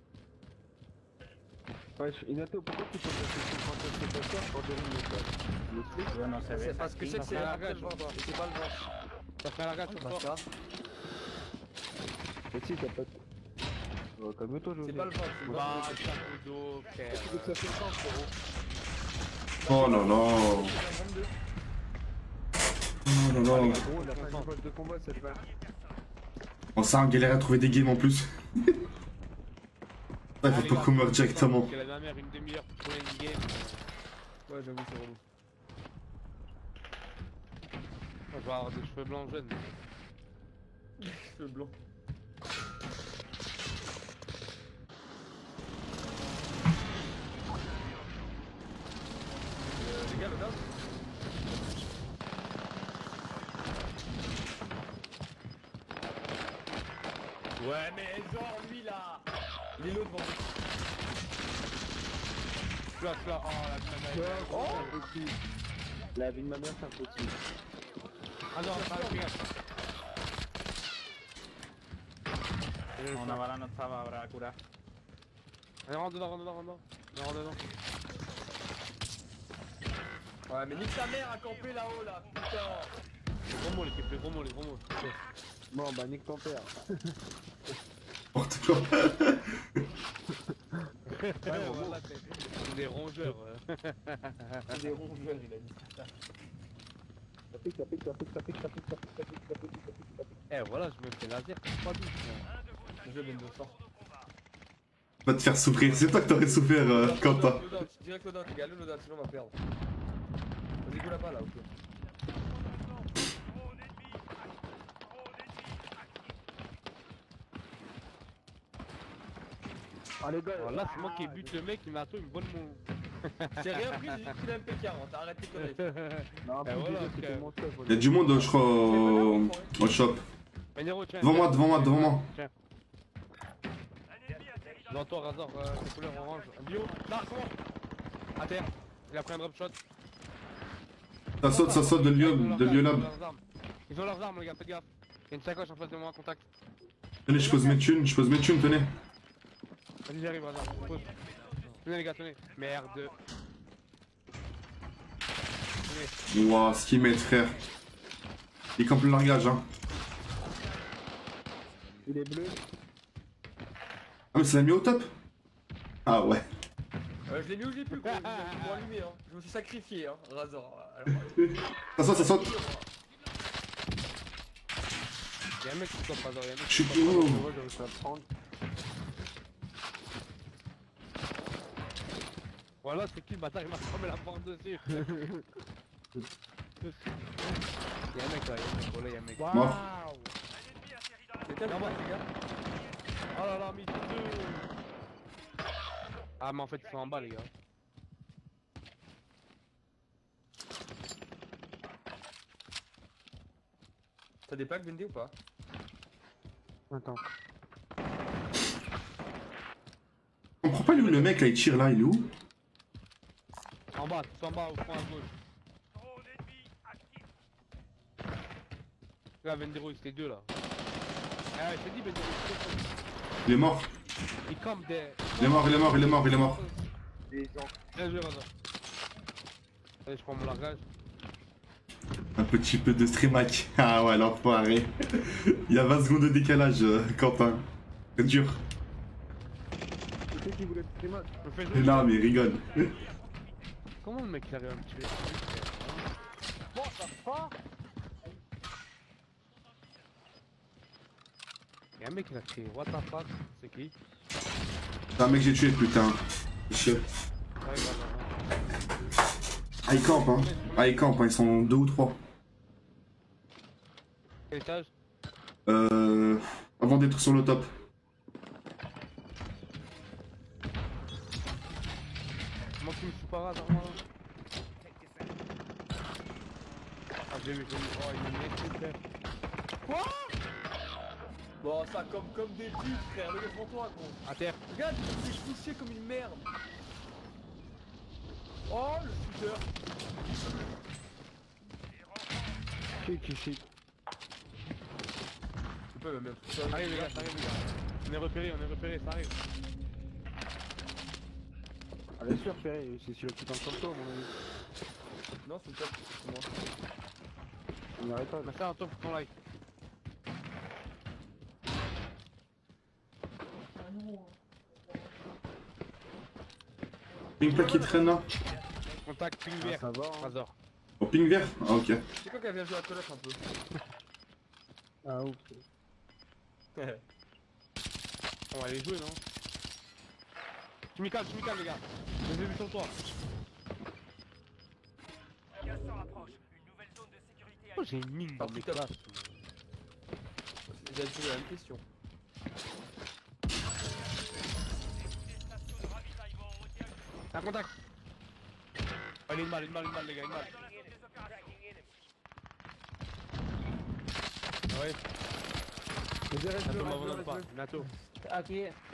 Wesh, Inato, pourquoi tu poses la question quand est-ce que ça sort quand t'es une méthode? Tu m'expliques? Ouais, non, ça va C'est être parce que je sais que c'est Ça après fait le la vent, gage, et c'est pas le vent. Ça fait la gâche sur Parce toi. que Mais si, t'as pas de... Oh, calme-toi, José. c'est pas le vent, c'est le vent. Bah, chapeau d'eau, frère. Tu veux que ça fait sens, frérot? Oh là là. vingt-deux. Oh là là. Gros, la fin du poste de combat, c'est le vingt. On s'est galéré à trouver des games en plus. Ouais, faut pas qu'on meure directement. Parce que la dernière, une demi-heure pour trouver une game. Ouais, j'avoue, c'est relou. Je vais avoir des cheveux blancs jeunes. Le blanc. Euh, les gars, le dame. Ouais, mais genre lui là. Il est l'autre devant nous. Là, là, oh la canne. Oh, c'est impossible. La vie de ma mère, c'est impossible. Ah non, ah, regarde. Una bala no estaba ahora a curar. Allez, rentre dedans, rentre dedans, rentre dedans. Non, rentre dedans. Ouais, mais nique ta mère à camper là-haut là, putain. Les gros mots, l'équipe, les gros mots, les gros mots. Bon, bah, nique ton père. N'importe quoi. Ouais, voilà, c'est c'est des rongeurs. euh. C'est des rongeurs, il a dit. Ça pique, ça pique, ça pique, ça pique, ça pique, ça pique, ça pique, ça pique, ça pique, ça pique. Eh, voilà, je me fais laser, c'est pas douce. Le jeu vient de sort. Va te faire souffrir. C'est toi que t'aurais souffert, euh, Quentin. Loadout, direct loadout, les gars, le loadout, sinon on va perdre. Vas-y, go là-bas là, ok. Ah, les gars, Voilà, c'est moi qui bute le mec, il m'a atteint une bonne mon. J'ai rien pris, j'ai juste pris l'M P quarante, arrête tes conneries. non, Eh, plus voilà, déjà, c'était frère. mon stuff. Il y a du monde, je crois, au, au shop. Manero, tiens. Devant moi, tiens, devant moi, tiens, devant moi. Tiens. Devant toi, Razor, euh, c'est couleur orange. Bio, là, comment? À terre. Il a pris un drop shot. Ça saute, ça saute de Ils ont Lyon, leurs de armes, Lyon ils ont Lab. leurs armes. Ils ont leurs armes, les gars, faites gaffe. Il y a une sacoche en face de moi, contact. Tenez, je pose mes thunes, je pose mes thunes, tenez. Vas-y, j'arrive, Razor. Pose. Tenez, les gars, tenez. Merde. Tenez. Wouah, ce qu'ils mettent, frère. Il campe le largage, hein. Il est bleu. Ah, mais ça l'a mis au top. Ah ouais. Euh, je l'ai mis où j'ai pu, gros, je m'ai allumé, hein. Je me suis sacrifié, hein, Razor. Alors, Ça saute, ça saute. Y'a un mec qui stoppe, Razor. Y'a un mec Je qui suis stoppe. tout. Moi, j'ai réussi à le prendre. Voilà, c'est qui le bâtard, il m'a fermé la porte dessus. Y'a un mec là, y'a un mec, oh là, y'a un mec. Mort. c'est tellement mal, les gars. Oh là là, mais ils sont deux. Ah, mais en fait, ils sont en bas, les gars. T'as des packs vendés ou pas? Attends. On comprend pas lui où le mec là il tire là, il est où? En bas, tout en bas, au fond à gauche. Drone ennemi actif. Là, Vendero, c'était deux là. Ah, je t'ai dit, Vendero, c'est deux. Il est mort. Il campe des. Il est mort, il est mort, il est mort, il est mort. Bien joué, Razor. Allez, je prends mon largage. Un petit peu de streamac. Ah ouais, l'enfoiré. Il y a vingt secondes de décalage, euh, Quentin. C'est dur. C'est qui voulait te mal. Je me fais Et jouer. là, mais il rigole. Comment le mec il arrive à me tuer? Y'a un mec qui a crié what the fuck, c'est qui? C'est un mec que j'ai tué, putain. Chier. Ouais, bah, bah, Ah, ils campent, hein. Ah, ils campent, hein. Ils sont deux ou trois. quel étage? Euh. Avant d'être sur le top. Comment tu me suis pas hasard, moi là? Ah, j'ai vu, j'ai vu. Oh, il me met tout frère. Bon, ça comme, comme des putes, frère. Regarde devant toi, gros. À terre. Regarde, il me fait pousser comme une merde. Oh, le shooter. Qui qui qui Tu peux même mettre ça. Ça arrive, les gars, ça arrive, les gars. On est repéré, on est repéré, ça arrive. Ah bien sûr, Ferré, c'est celui qui tombe sur toi, mon ami. Non, c'est le top, c'est moi. On n'y arrête pas. On a fait un top pour ton like. Ping pas qui traîne là. Contact, ping Ah, vert. ça va, hein. Razor. Oh, ping vert. Ah, ok. C'est quoi qui vient jouer à Call of un peu? Ah ouf. On va aller jouer, non? Tu m'y calmes, tu m'y calmes, les gars. Je les ai vus sur toi. Gaz se rapproche. Une nouvelle zone de sécurité Oh, j'ai une mine dans Ah, mes putain. classes. J'ai posé la même question. des stations de ravitaillement ont été activées Un contact. Oh, il est une balle, une balle, une balle, les gars, une balle. dans la zone des opérations. Ah ouais, Mais reste bientôt le m'abandonne pas, bientôt. Ok.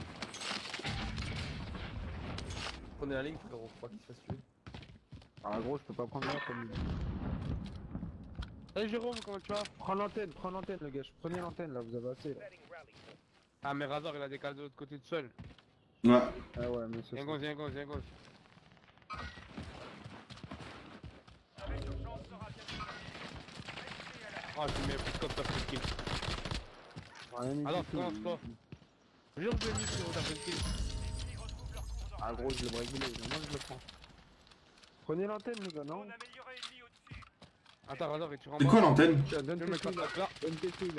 Prenez la ligne, frérot, faut pas qu'il se fasse tuer. Ah gros, je peux pas prendre là comme il. Salut Jérôme, comment tu vas? Prends l'antenne, prends l'antenne, le gars. Prenez l'antenne là, vous avez assez là. Ah, mais Razor, il a décalé de l'autre côté tout seul. Ouais. Ah ouais, mais c'est Viens ça. gauche, viens gauche, viens gauche. Avec urgence sera bientôt terminée. Oh, tu mets plus comme ça, plus kill. Rien mis Alors, du tout, commence, il- toi. Jure de nuit, frérot, t'as fait le kill. Les ennemis retrouvent leur cours Ah normal. gros, je l'ai régulé, mais moi je le prends. Prenez l'antenne, les gars, non? Zone améliorée ennemie au-dessus. Attends, Razor, et tu C'est rentres. quoi l'antenne? Tiens, donne Je tes me couilles là. casse là. Donne tes couilles là.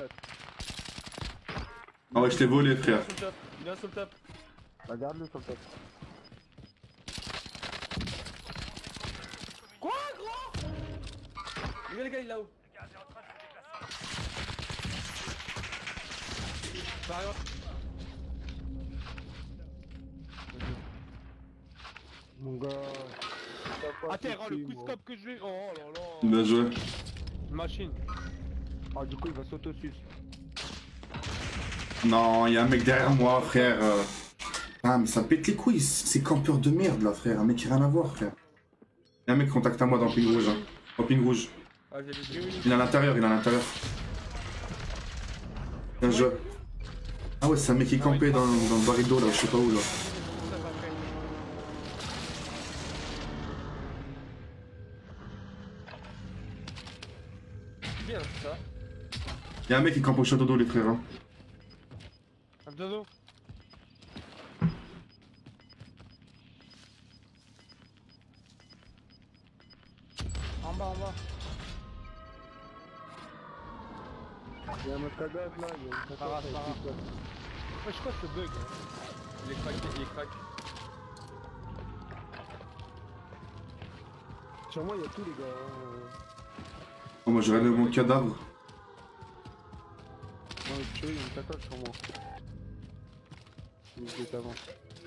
Ah ouais, je t'ai volé, Il est frère. sur le top, il est sur le top. Bah, garde-le sur le top. Quoi, gros? Les gars, les gars, il est là-haut. Le gaz est en train de se déplacer. Sérieux? Mon gars. À terre, oh, le coup de scope que je l'ai. Oh là là. Bien joué. Machine. Ah, du coup, il va s'auto-sus. Non, il y a un mec derrière moi, frère. euh. Ah, mais ça pète les couilles. C'est campeur de merde là, frère. Un mec qui a rien à voir, frère. Il y a un mec contacte à moi dans le ping rouge. Hein. Dans le ping rouge. Ah, j'ai vu. Il est à l'intérieur, il est à l'intérieur. Bien joué. Ah ouais, c'est un mec qui est campé dans, dans le baril d'eau là, je sais pas où là. Ça va faire. Bien, c'est ça. Il y a un mec qui campe au château d'eau, les frères. Hein. Un dodo. En bas, en bas. Il y a un autre cadavre là, il y a une Para, cadavre para. avec une colle. Ouais, je crois que ce bug. Hein. Il est craqué, il est craqué. Sur moi, il y a tout, les gars. hein. Oh, moi j'ai regardé mon cadavre. Non, tu vois, il y a une cacotte sur moi. Il est avant.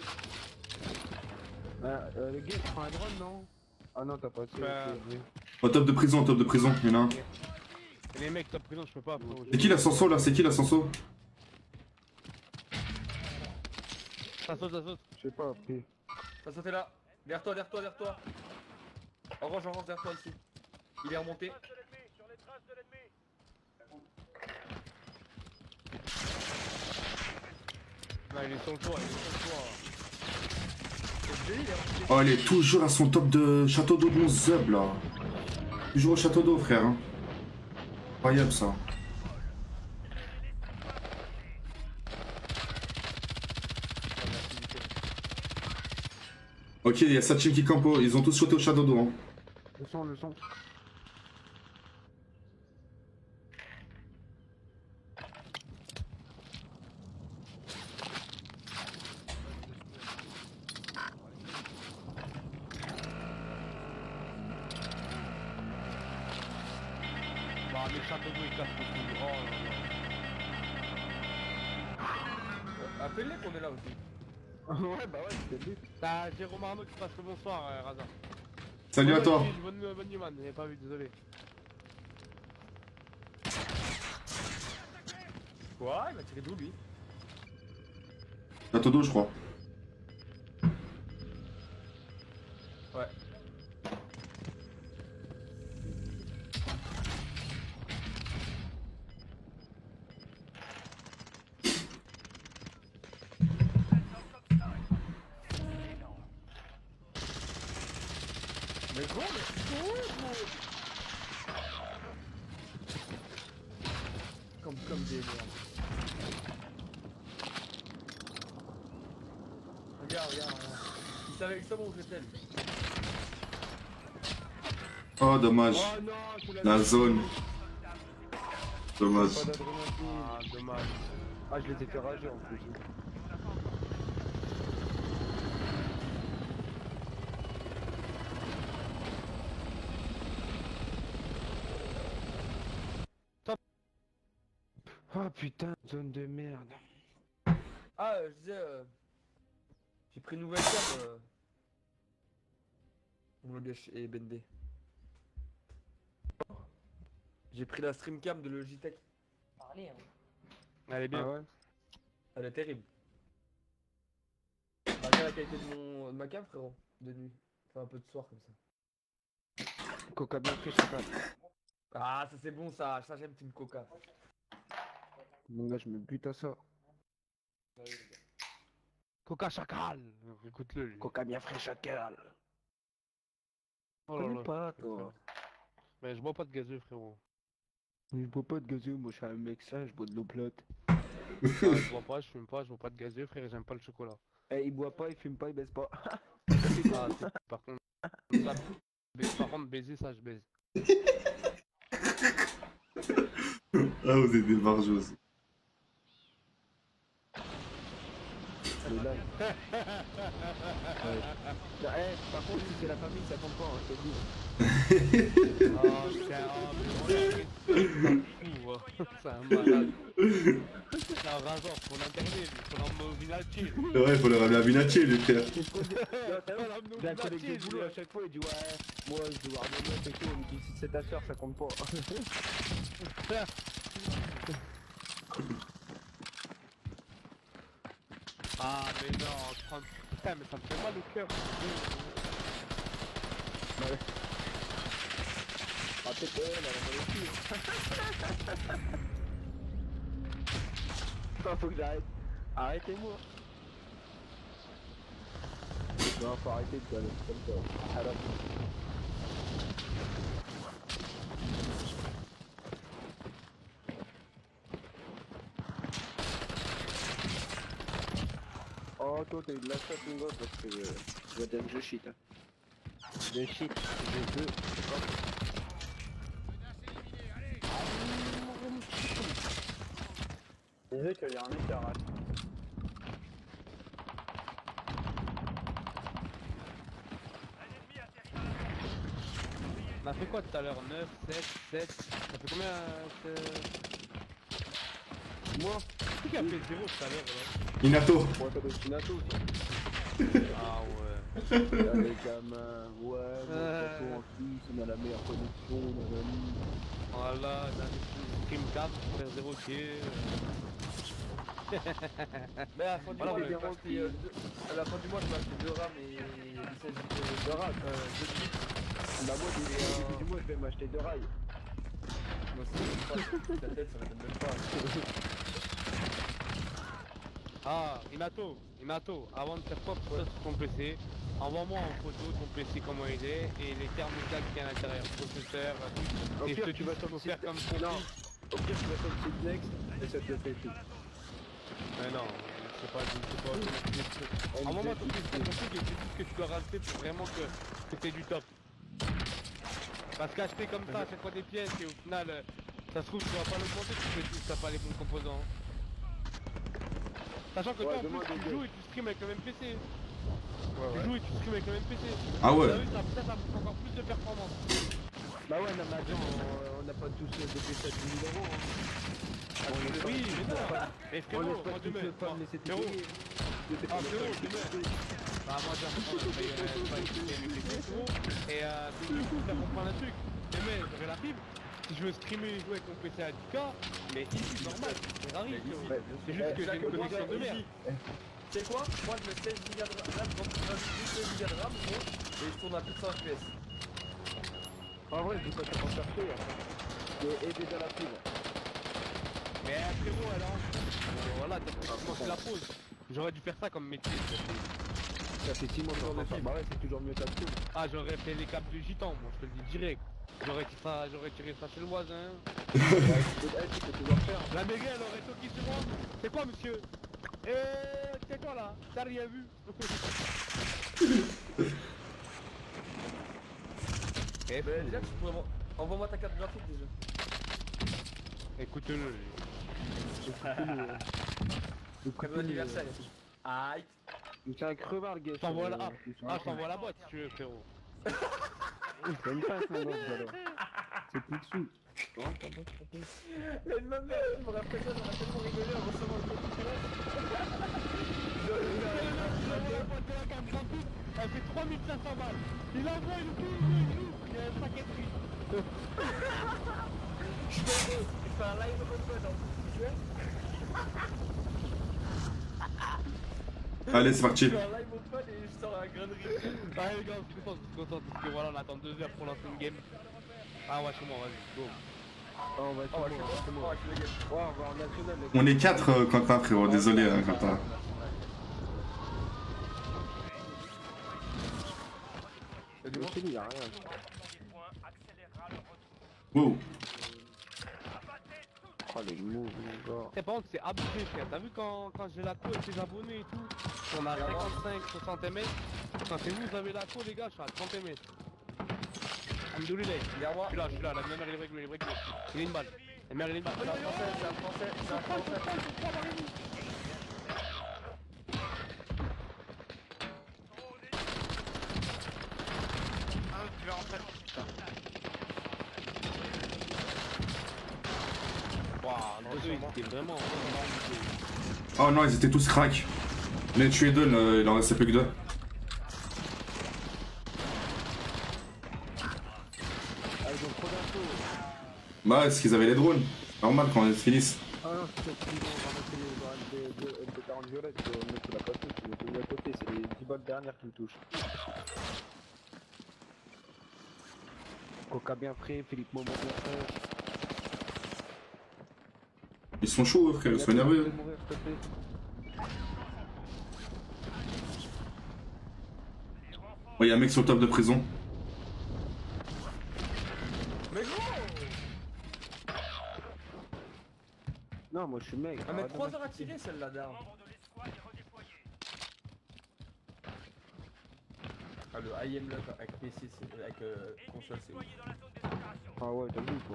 Ah, euh, le gars, tu prends un drone, non? Ah non, t'as pas assez. Bah. ok, ok. Au top de prison, au top de prison, il y en a un. Les Les mecs, top prison, je peux pas. frérot. C'est qui l'ascenso là? C'est qui l'ascenso? Ça saute, ça saute. Je sais pas, après. Ça sautait là. Derrière toi, derrière toi, derrière toi. Orange, orange, derrière toi ici. Il est remonté. Traces de l'ennemi, sur les traces de l'ennemi. Non, il est sur le toit, il est sur le toit. Il est remonté. Oh, elle est toujours à son top de château d'eau de mon zub là. Toujours au château d'eau, frère. Hein. Incroyable ça. Ok, il y a sa team qui campo. Ils ont tous sauté au château d'eau. Hein. Le son, le son. Bah, les châteaux d'eau, ils cassent beaucoup. Oh là là. Appelle-les qu'on est là aussi. Ouais, bah ouais, c'était le but. T'as Jérôme Arnaud qui passe le bonsoir, euh, Raza. Salut à toi. Bonne, bonne, bonne Newman, j'avais pas vu, désolé. Quoi? Il m'a tiré d'où lui? Château d'eau, je crois. Ouais. Mais gros, mais c'est où, gros? Comme, comme des merdes. Regarde, regarde, regarde. Il savait exactement où j'étais. Oh, dommage. Oh non, tu l'as La vu. zone. Dommage. Pas d'adrénaline. Ah, dommage. Ah, je les ai fait rager en plus. Oh putain, zone de merde. Ah, euh, je disais, euh, j'ai pris une nouvelle cam. Euh... Logach et B N B. J'ai pris la stream cam de Logitech. Parler, hein. Elle est bien. Ah ouais. Elle est terrible. Regarde la qualité de, mon... de ma cam, frérot, de nuit. Enfin, un peu de soir comme ça. Coca bien fait, chacal. Ah, ça c'est bon, ça. Ça, j'aime Team Coca. Mon gars, je me bute à ça. Coca Chacal. Écoute-le, lui. Coca bien frais, chacal. Oh là Connais là. pas, toi. Mais je bois pas de gazeux, frérot. Je bois pas de gazeux, moi je suis un mec ça, je bois de l'eau plate. Ah, je bois pas, je fume pas, je bois pas de gazeux, frère, et j'aime pas le chocolat. Eh, il boit pas, il fume pas, il baisse pas. Ah, c'est- par contre, ça, mais par contre, baiser, ça, je baise. Ah, vous êtes des barjos. Mais là. Ouais. Non, eh, par contre, si c'est la famille, ça compte pas, hein, je te le dis. Oh, putain, oh, mais on l'a fou, c'est un malade. C'est un rageant, faut l'interner, lui, faut l'emmener au Vinatier. Ouais, faut le ramener à Vinatier, les frères. J'ai un collègue de boulot à chaque fois, il dit ouais, moi je dois voir des meufs et tout, il me dit si c'est ta soeur, ça compte pas. Ah, mais non, trente... Putain, mais ça me fait mal au cœur. Ouais. Ah, peut-être elle, elle a mal au cul. Ah, faut que j'arrête. Arrêtez-moi. Non, faut arrêter de aller comme ça. Alors. Oh, toi, t'as eu de la chatte, mon gars, parce que euh, je vais dire que je shit. Hein. Je shit, j'ai deux. Je disais qu'il y a un mec qui arrache. Un ennemi atterri dans la On a fait quoi tout à l'heure? Neuf, sept, sept... Ça fait combien? euh, Moi, Qui a fait zéro tout à l'heure, là? Inato. moi, ça doit être Inato, ça. Ah ouais. Là, les gamins, ouais, mon Euh. photo en plus, on a la meilleure connexion, on a la ligne. Ouais, Voilà, stream quatre, faire zéro kill. Mais à la fin du Voilà, mois, mais je vais m'acheter, euh, deux- à la fin du mois, je vais acheter deux RAM et seize euh, deux RAM, euh, deux chips. Bah moi, dès le début du mois, je vais m'acheter deux rails. Non, c'est la tête, ça m'étonne même pas. Ah, Inato, Inato, avant de faire quoi que ce soit sur ton P C, envoie-moi en photo ton P C comment il est et les termes exacts qu'il y a à l'intérieur, processeur, Au et je pire, te tu dis vas ce sur qu'il le faut faire site. comme Non, config. au pire, tu vas sur le site Next et ça te le fait tout. Mais non, c'est pas, c'est pas automatisé. Envoie-moi ton P C ton config et je te dis ce que tu dois rajouter pour vraiment que, que t'aies du top. Parce qu'acheter comme ça à chaque fois des pièces et au final, euh, ça se trouve tu vas pas l'augmenter parce que tu n'as pas les bons composants. Sachant que Ouais, toi en demande plus des tu deux. joues et tu stream avec le même P C. Ouais, Tu ouais. joues et tu stream avec le même P C. Ah ouais. T'as vu, ça, ça, ça pousse encore plus de performance. Bah ouais, non mais attends, on- on n'a pas tous euh, des P C à dix mille euros. Hein. Oui, mais non. Mais On frérot, laisse moi pas demain, toutes les femmes moi- laisser frérot, payer. ah frérot, demain. Bah moi j'ai l'impression de payer pas équipé avec les frérot. Et euh, du coup, ça comprend un truc. Demain, j'aurai la fibre. Si je veux streamer et jouer avec mon P C à dix K, mais ici, normal, c'est rare. Mais ici, Ouais, C'est juste que j'ai une connexion de merde. Tu sais quoi? Moi je mets seize gigas de RAM, donc je rajoute juste seize gigas de RAM, gros, et je tourne à plus de cent F P S. En vrai, je dis pas que t'en chercher. Et aider dans la fibre. Mais frérot, alors, euh, voilà, t'as fait commencer la pause. J'aurais dû faire ça comme métier. Ça fait six mois que j'en ai. Bah ouais, c'est toujours mieux qu'à tout. Ah, j'aurais fait les câbles de gitan, moi, je te le dis direct. J'aurais tiré ça, j'aurais tiré ça chez le voisin. Ouais, tu peux tu peux toujours faire. La mairie, elle aurait toqué sur moi. C'est quoi, monsieur? Eh, c'est quoi là? T'as rien vu? Eh, Mais déjà, tu pourrais m'en- envoie-moi ta carte graphique déjà. écoute-le. Comme anniversaire. Aïe. C'est un crevard le gars. Je t'envoie la... sur- Ah, sur- ah, je t'envoie la boîte si tu veux, frérot. C'est une face mon gosse alors. C'est plus dessous. Mais ma mère, je me rappelle ça, j'aurais tellement rigolé en recevant le code du Elle fait trois mille cinq cents balles. Il envoie une couille, il joue. Il y a un paquet de prix. Je fais un live au code en tu vois. Allez, c'est parti. Je fais un live au code et je sors un grainerie. Ah les gars, je suis content, je suis content parce que voilà, on attend deux heures pour lancer une game. Ah ouais, chez moi, vas-y, go. Oh, on va Oh, chez je moi, on va chez oh, moi. je le game. Ouais, on va en national. les gars. On est quatre, euh, Quentin, frérot. Désolé, hein, Quentin. Y'a du Mais monde. chez lui, y'a rien. Les points accélérera le retour. Wow. Oh les moves, mon gars. Et par contre, c'est abusé, frère. T'as vu quand, quand j'ai la co avec les abonnés et tout? On a cinquante-cinq, soixante M S. Quand c'est vous, vous avez la co, les gars, je suis à trente M S. Alhamdoulilah. Y'a moi. Je suis là, je suis là, la même libre que le break. Il est une balle. La mère, il est une balle. C'est un français, c'est un français, c'est un français. Ah, tu vas rentrer. Waouh, le deux, il était vraiment, vraiment abusé. Oh non, ils étaient tous crack. On a tué deux, là, il en restait plus que deux. Ah, ils ont trop d'infos. Bah, est-ce qu'ils avaient les drones? Normal quand ils finissent. Ah non, c'est parce qu'ils vont ramasser les des M P quarante violettes, euh, mais tu l'as pas tous, ils ont mis à côté, c'est les dix balles dernières qui me touchent. Coca bien frais, Philippe Momo bien frais. Ils sont chauds, frère, ils sont énervés. Fais mourir, s'il te plaît. Oh, y'a un mec sur le top de prison. Mais gros. Non, moi je suis mec. Elle met arrête de trois m'en- heures à tirer celle-là d'arme. Membre de l'escouade est redéployé. Ah le I am lock avec P C, c'est- avec euh, console c'est ouf. Déployé dans la zone des opérations. Ah ouais, t'as vu quoi.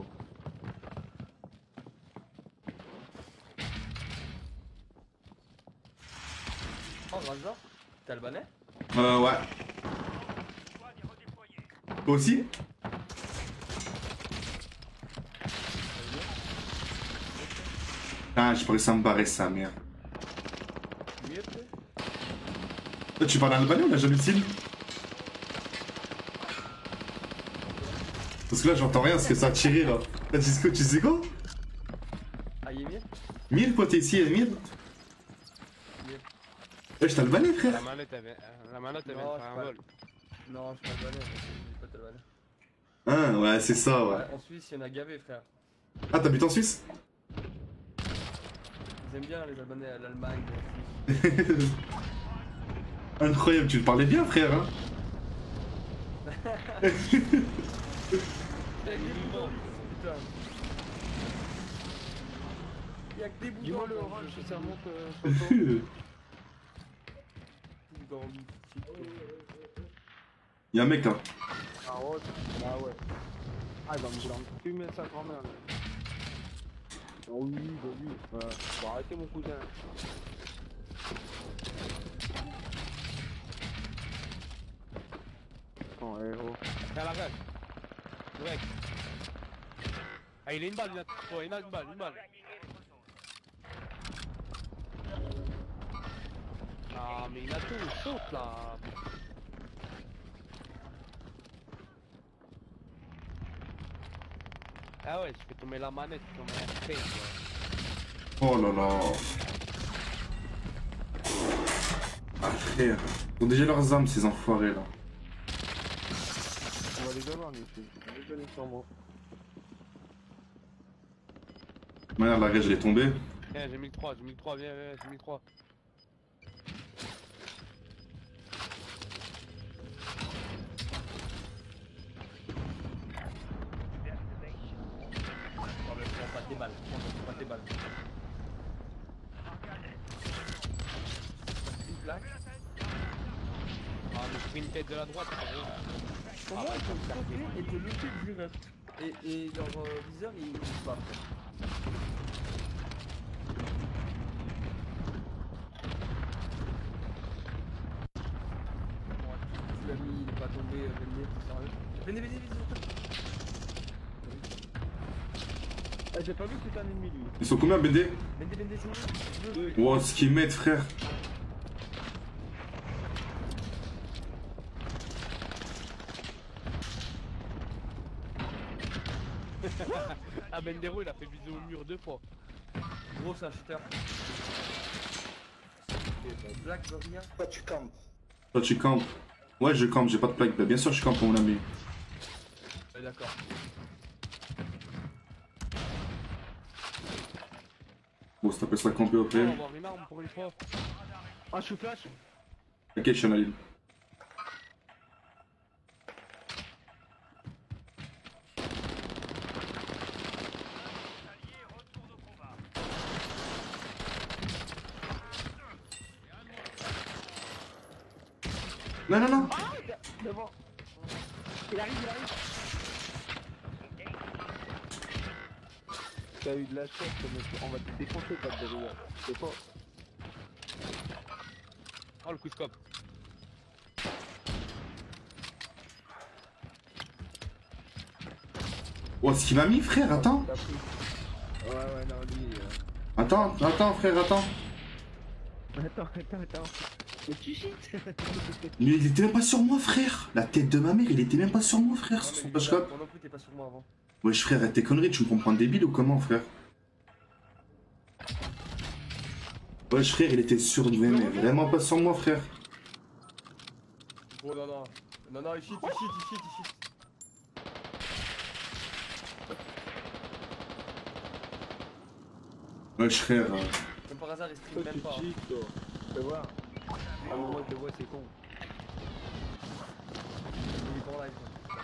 Oh Raza, t'es albanais? Euh, ouais. L'escouade est redéployée. Toi aussi? Ah, j'ai pas réussi à me barrer sa mère. Oui après. Toi, tu parles en albanais ou la jalousie? Parce que là, j'entends rien parce que ça a tiré là. T'as dit quoi? Tu sais quoi? Ah, Yémir? Mir, quoi, t'es ici, Mir? Mir. Ouais, je t'ai le banné, La frère. manette, elle vient, la manette, elle vient Non, de faire je un sais pas. vol. Non, je suis pas le banner, j'ai pas te le banner. Hein, ouais, c'est ça, ouais. Ouais, en Suisse, il y en a gavé, frère. Ah, t'habites en Suisse? Ils aiment bien les Albanais à l'Allemagne, la Suisse. Incroyable, tu le parlais bien, frère, hein? Avec des boutons, putain. Y'a que des boutons. Dis-moi le dans orange jeu. si ça monte euh, sur le toit. Tout dans le petit- Y'a un mec là. Ah ouais, ah ouais. Ah, il va me vouloir me fumer sa grand-mère là. Oh oui, bah oui. Ouais. Bon, arrêtez mon cousin. Oh, eh oh. Viens à la gage. Direct. Ah, il a une balle, il a, oh, il a une balle, une balle. Ah, mais il a tout, il saute là. Ah ouais, je fais tomber la manette comme un fait, quoi. Oh là là. Ah, frère. Ils ont déjà leurs armes, ces enfoirés là. On va les avoir, les filles. On va les donner sur moi. Merde, la rage, elle est tombée. Viens, j'ai mis le trois, j'ai mis le trois, viens, viens, j'ai mis le trois. Oh, mais prends pas tes balles, prends pas tes balles. Une plaque. Ah, mais j'ai pris une tête de la droite, frérot. Comment ils peuvent sauter et te lutter direct? Et, et leur euh, viseur il il se bat. Tu l'as mis, il est pas tombé, euh, Benné, t'es sérieux? Benné, Benné, Benné, Ah, j'ai pas vu que c'était un ennemi lui. Ils sont combien, B D? Benné, Benné, c'est où? Wow, ce qu'ils mettent, frère. Ah, Bendero, il a fait viser au mur deux fois. Gros, c'est un shooter. Black, Gorilla. Toi, tu campes. Toi, tu campes. Ouais, je campe, j'ai pas de plaque. Bah, bien sûr, je campe, mon ami. Ouais, d'accord. Bon, ça t'appelle ça camper au On frère. va avoir une arme pour une fois. Ah, je suis flash. Ok, je suis en ligne. Alliés retournent au combat. Non, non, non. Devant. Il arrive, il arrive. T'as eu de la chance, mec. On va te défoncer, pas de derrière. C'est pas. Oh, le coup scope. Oh, ce qu'il m'a mis, frère, attends. T'as pris. Ouais, ouais, non, lui. Euh... Attends, attends, frère, attends. Attends, attends, attends. Mais tu cheats. Mais il était même pas sur moi, frère. La tête de ma mère, il était même pas sur moi, frère, sur son flashcop. Moi non plus, t'es pas sur moi avant. Wesh, frère, arrête tes conneries, tu me prends pour un débile ou comment, frère? Wesh, frère, il était sur lui, mais vraiment pas sur moi, frère. Oh non, non. Non, non, il cheat, il cheat, il cheat, il cheat. Wesh, frère. euh, Comme par hasard, il stream Toi, même tu pas. cheats, toi. Tu vas voir. À un moment, je te vois, c'est con. Il est pas en live. quoi.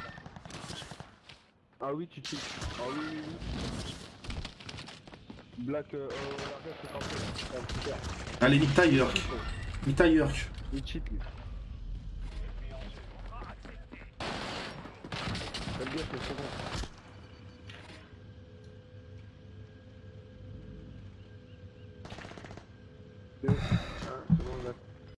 Ah oui, tu cheats. Ah oui, oui, oui. Black, euh, euh, l'arrière, c'est parfait. Ah, super. Allez, nique ta York. Nique ta York. Il cheat, lui. Ça veut dire que c'est bon.